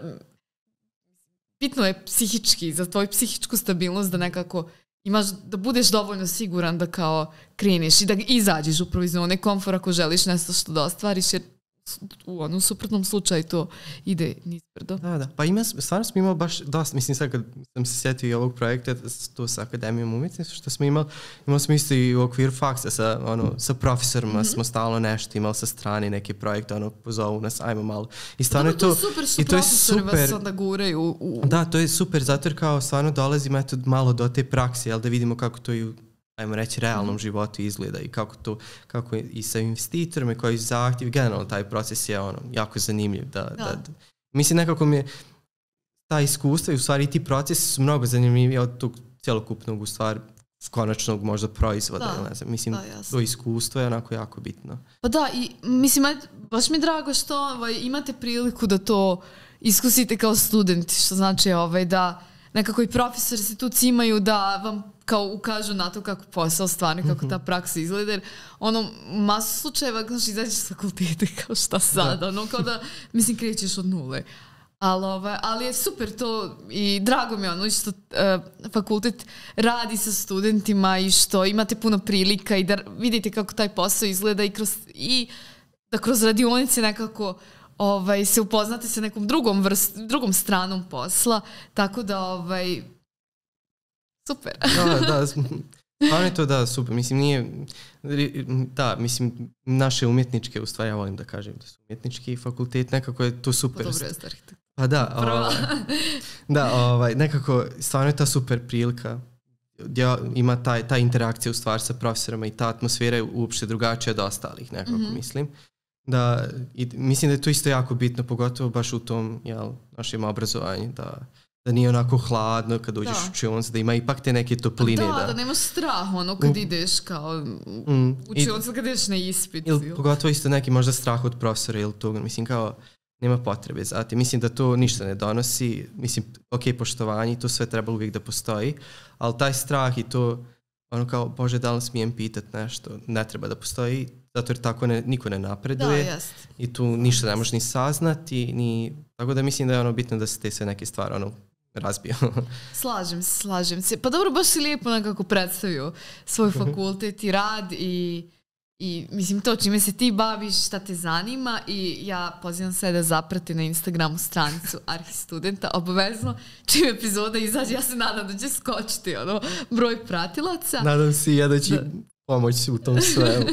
bitno je psihički, za tvoju psihičku stabilnost da nekako imaš, da budeš dovoljno siguran da kao kreniš i da izađeš upravo iz one komfora ako želiš nešto što da ostvariš, jer u onom suprotnom slučaju to ide nizbrdo. Da, da. Pa ima, stvarno smo imali baš dosta, mislim sad kad sam se sjetio i ovog projekta, to sa Akademijom umjetnosti, što smo imali, imali smo isto i u okviru faksa sa, ono, sa profesorima, mm-hmm. smo stalno nešto imali sa strane neke projekte, ono, pozovu nas, ajmo malo. I stvarno je to, to je super što profesori vas onda guraju u, u... Da, to je super, zato jer kao stvarno dolazimo eto malo do te prakse, jel, da vidimo kako to i u ajmo reći, realnom mm. životu izgleda i kako to, kako i sa investitorima i koji zahtjev, generalno taj proces je ono, jako zanimljiv. Da, da. Da, da. Mislim, nekako mi je ta iskustva i u stvari ti procesi su mnogo zanimljiviji od tog cjelokupnog, u stvari, konačnog možda proizvoda. Da, ne znam. Mislim, da, to iskustvo je onako jako bitno. Pa da, i mislim, baš mi je drago što ovaj, imate priliku da to iskusite kao studenti, što znači ovaj, da nekako i profesori se tu cimaju da vam kao ukažu na to kako posao stvarno, kako ta praksa izgleda, jer ono, masu slučajeva, znaš, izađeš s fakultete kao šta sad, da. ono, kao da, mislim, krećeš od nule. Ali, ovaj, ali je super to i drago mi je ono što uh, fakultet radi sa studentima i što imate puno prilika i da vidite kako taj posao izgleda i, kroz, i da kroz radionice nekako ovaj, se upoznate sa nekom drugom, vrst, drugom stranom posla. Tako da ovaj, super. Da, da, stvarno je to da, super. Mislim, nije, da, mislim, naše umjetničke, u stvari ja volim da kažem da su umjetnički fakultet, nekako je to super. Pa dobro je arhitekt. Pa da, ovaj, da, ovaj, nekako, stvarno je ta super prilika. Ja, ima taj, ta interakcija u stvari sa profesorima i ta atmosfera je uopšte drugačija od ostalih, nekako mm-hmm. mislim. Da, i, mislim da je to isto jako bitno, pogotovo baš u tom, jel, našem obrazovanju, da, da nije onako hladno kad uđeš da. u učionicu, da ima ipak te neke topline. Da, da, da nemaš strah ono kad mm. ideš kao mm. u učionicu, kad ideš na ispit. Ili pogotovo isto neki možda strah od profesora ili toga, mislim kao nema potrebe. Zatim, mislim da to ništa ne donosi, mislim, ok, poštovanje, to sve treba uvijek da postoji, ali taj strah i to, ono kao, Bože, da li smijem pitat nešto, ne treba da postoji, zato jer tako ne, niko ne napreduje da, i tu ništa ne možeš ni saznati, ni, tako da mislim da je ono bitno da se te sve neke stvari ono razbiju. Slažem se, slažem se. Pa dobro, baš si lijepo nekako predstavio svoj fakultet i rad i I mislim to čime se ti baviš, šta te zanima i ja pozivam sve da zaprate na Instagramu stranicu Arhistudenta, obavezno čim epizoda izađe, ja se nadam da će skočiti ono, broj pratilaca. Nadam se ja da će da. pomoći u tom svemu.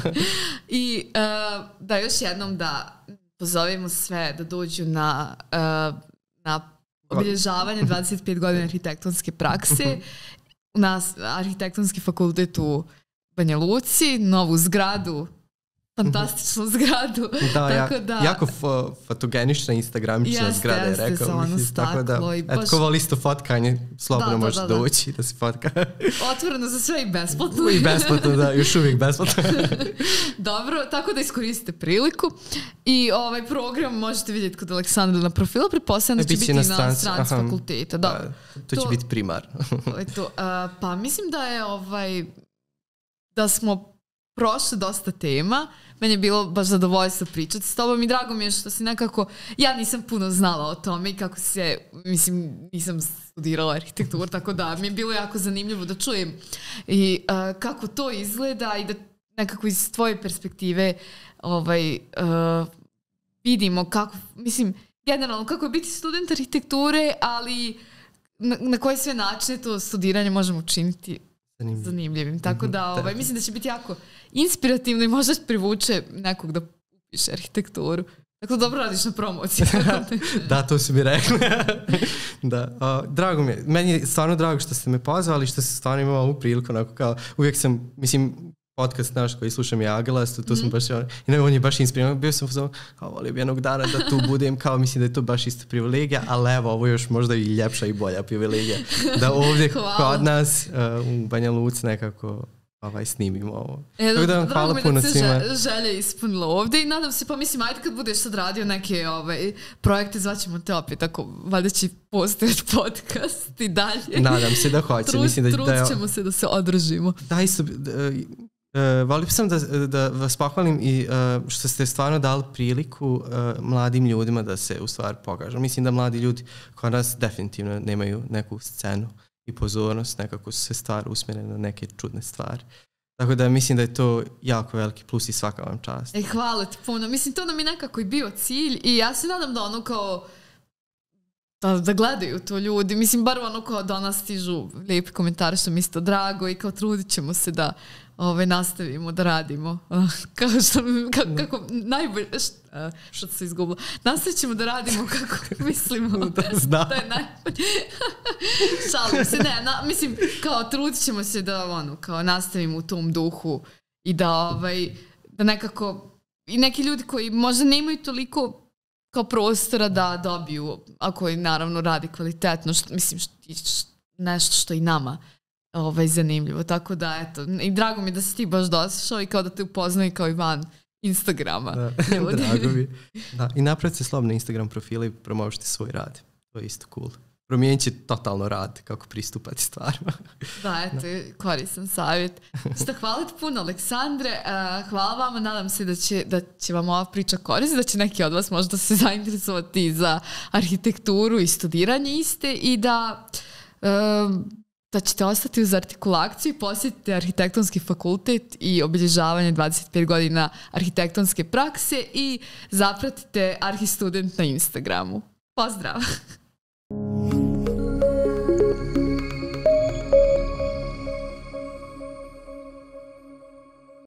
I uh, da još jednom da pozovemo sve da dođu na, uh, na obilježavanje dvadeset pet godina arhitektonske prakse na Arhitektonski fakultet u Banja Luci, novu zgradu, fantastičnu zgradu. Da, tako da jako fo, fotogenična instagramična jeste, zgrada je rekao. Jeste, mislim, tako da, baš... etko voli isto fotkanje, slobodno da, možeš da, da, doći da se fotka. Otvoreno za sve i besplatno. I besplatno, da, još uvijek besplatno. Dobro, tako da iskoristite priliku. I ovaj program možete vidjeti kod Aleksandra na profilu, pretpostavljam da će biti na stranici fakulteta. Da, da, to će to, biti primarno. Eto, uh, pa mislim da je ovaj... da smo prošli dosta tema. Meni je bilo baš zadovoljstvo pričati s tobom i drago mi je što si nekako, ja nisam puno znala o tome i kako se, mislim, nisam studirala arhitekturu, tako da mi je bilo jako zanimljivo da čujem i uh, kako to izgleda i da nekako iz tvoje perspektive ovaj, uh, vidimo kako, mislim, generalno kako je biti student arhitekture, ali na, na koje sve načine to studiranje možemo učiniti zanimljivim. zanimljivim. Tako da ovaj, mislim da će biti jako inspirativno i možda privuče nekog da upiše arhitектuru. Tako da dobro radiš na promociji. Da, to si mi rekla. Da, uh, drago mi je. Meni je stvarno drago što ste me pozvali, što ste stvarno imao ovu priliku. Onako kao, uvijek sam, mislim, podcast naš koji slušam je Aglas, to, to mm-hmm. sam baš, i ne, on je baš inspiriran. Bio sam uzao, kao volio bi jednog dana da tu budem, kao mislim da je to baš isto privilegija, ali evo, ovo je još možda i ljepša i bolja privilegija. Da ovdje kod nas uh, u Banja Luci nekako ovaj, snimimo ovo. E, da, da vam hvala puno da svima. Drago mi da se želje ispunilo ovdje i nadam se, pa mislim, ajde kad budeš sad radio neke ovaj, projekte, zvaćemo te opet, tako valjda će postojati podcast i dalje. Nadam se da hoće. Trud, mislim da, trud da, ćemo se da se održimo. Da, isto, Uh, volio sam da, da vas pohvalim i uh, što ste stvarno dali priliku uh, mladim ljudima da se u stvari pokažu. Mislim da mladi ljudi kod nas definitivno nemaju neku scenu i pozornost, nekako su se stvari usmjerene na neke čudne stvari. Tako da mislim da je to jako veliki plus i svaka vam čast. E, hvala ti puno. Mislim, to nam je nekako i bio cilj i ja se nadam da ono kao Da, da gledaju to ljudi. Mislim, bar ono kao da nas stižu lijepi komentari što mi isto drago i kao trudit ćemo se da ovaj, nastavimo da radimo. Kao što, kako, kako najbolje, što, što se izgubilo. Nastavit ćemo da radimo kako mislimo da, da, da je najbolje. Šalim se, ne, na, mislim, kao trudit ćemo se da ono, kao nastavimo u tom duhu i da, ovaj, da nekako, i neki ljudi koji možda nemaju toliko kao prostora da dobiju, ako je naravno radi kvalitetno, što, mislim, što, što, nešto što i nama ovaj, zanimljivo. Tako da, eto, i drago mi da si ti baš došao i kao da te upoznaju kao i van Instagrama. Da, drago mi. Da, i napravite se slobodno Instagram profile i promovište svoj rad. To je isto cool. promijenit će totalno rad kako pristupati stvarima. Da, eto, koristan savjet. Šta, hvala ti puno, Aleksandre. Uh, hvala vama, nadam se da će, da će vam ova priča koristiti, da će neki od vas možda se zainteresovati za arhitekturu i studiranje iste i da, uh, da ćete ostati uz artikulaciju i posjetite arhitektonski fakultet i obilježavanje dvadeset pet godina arhitektonske prakse i zapratite Arhistudent na Instagramu. Pozdrav!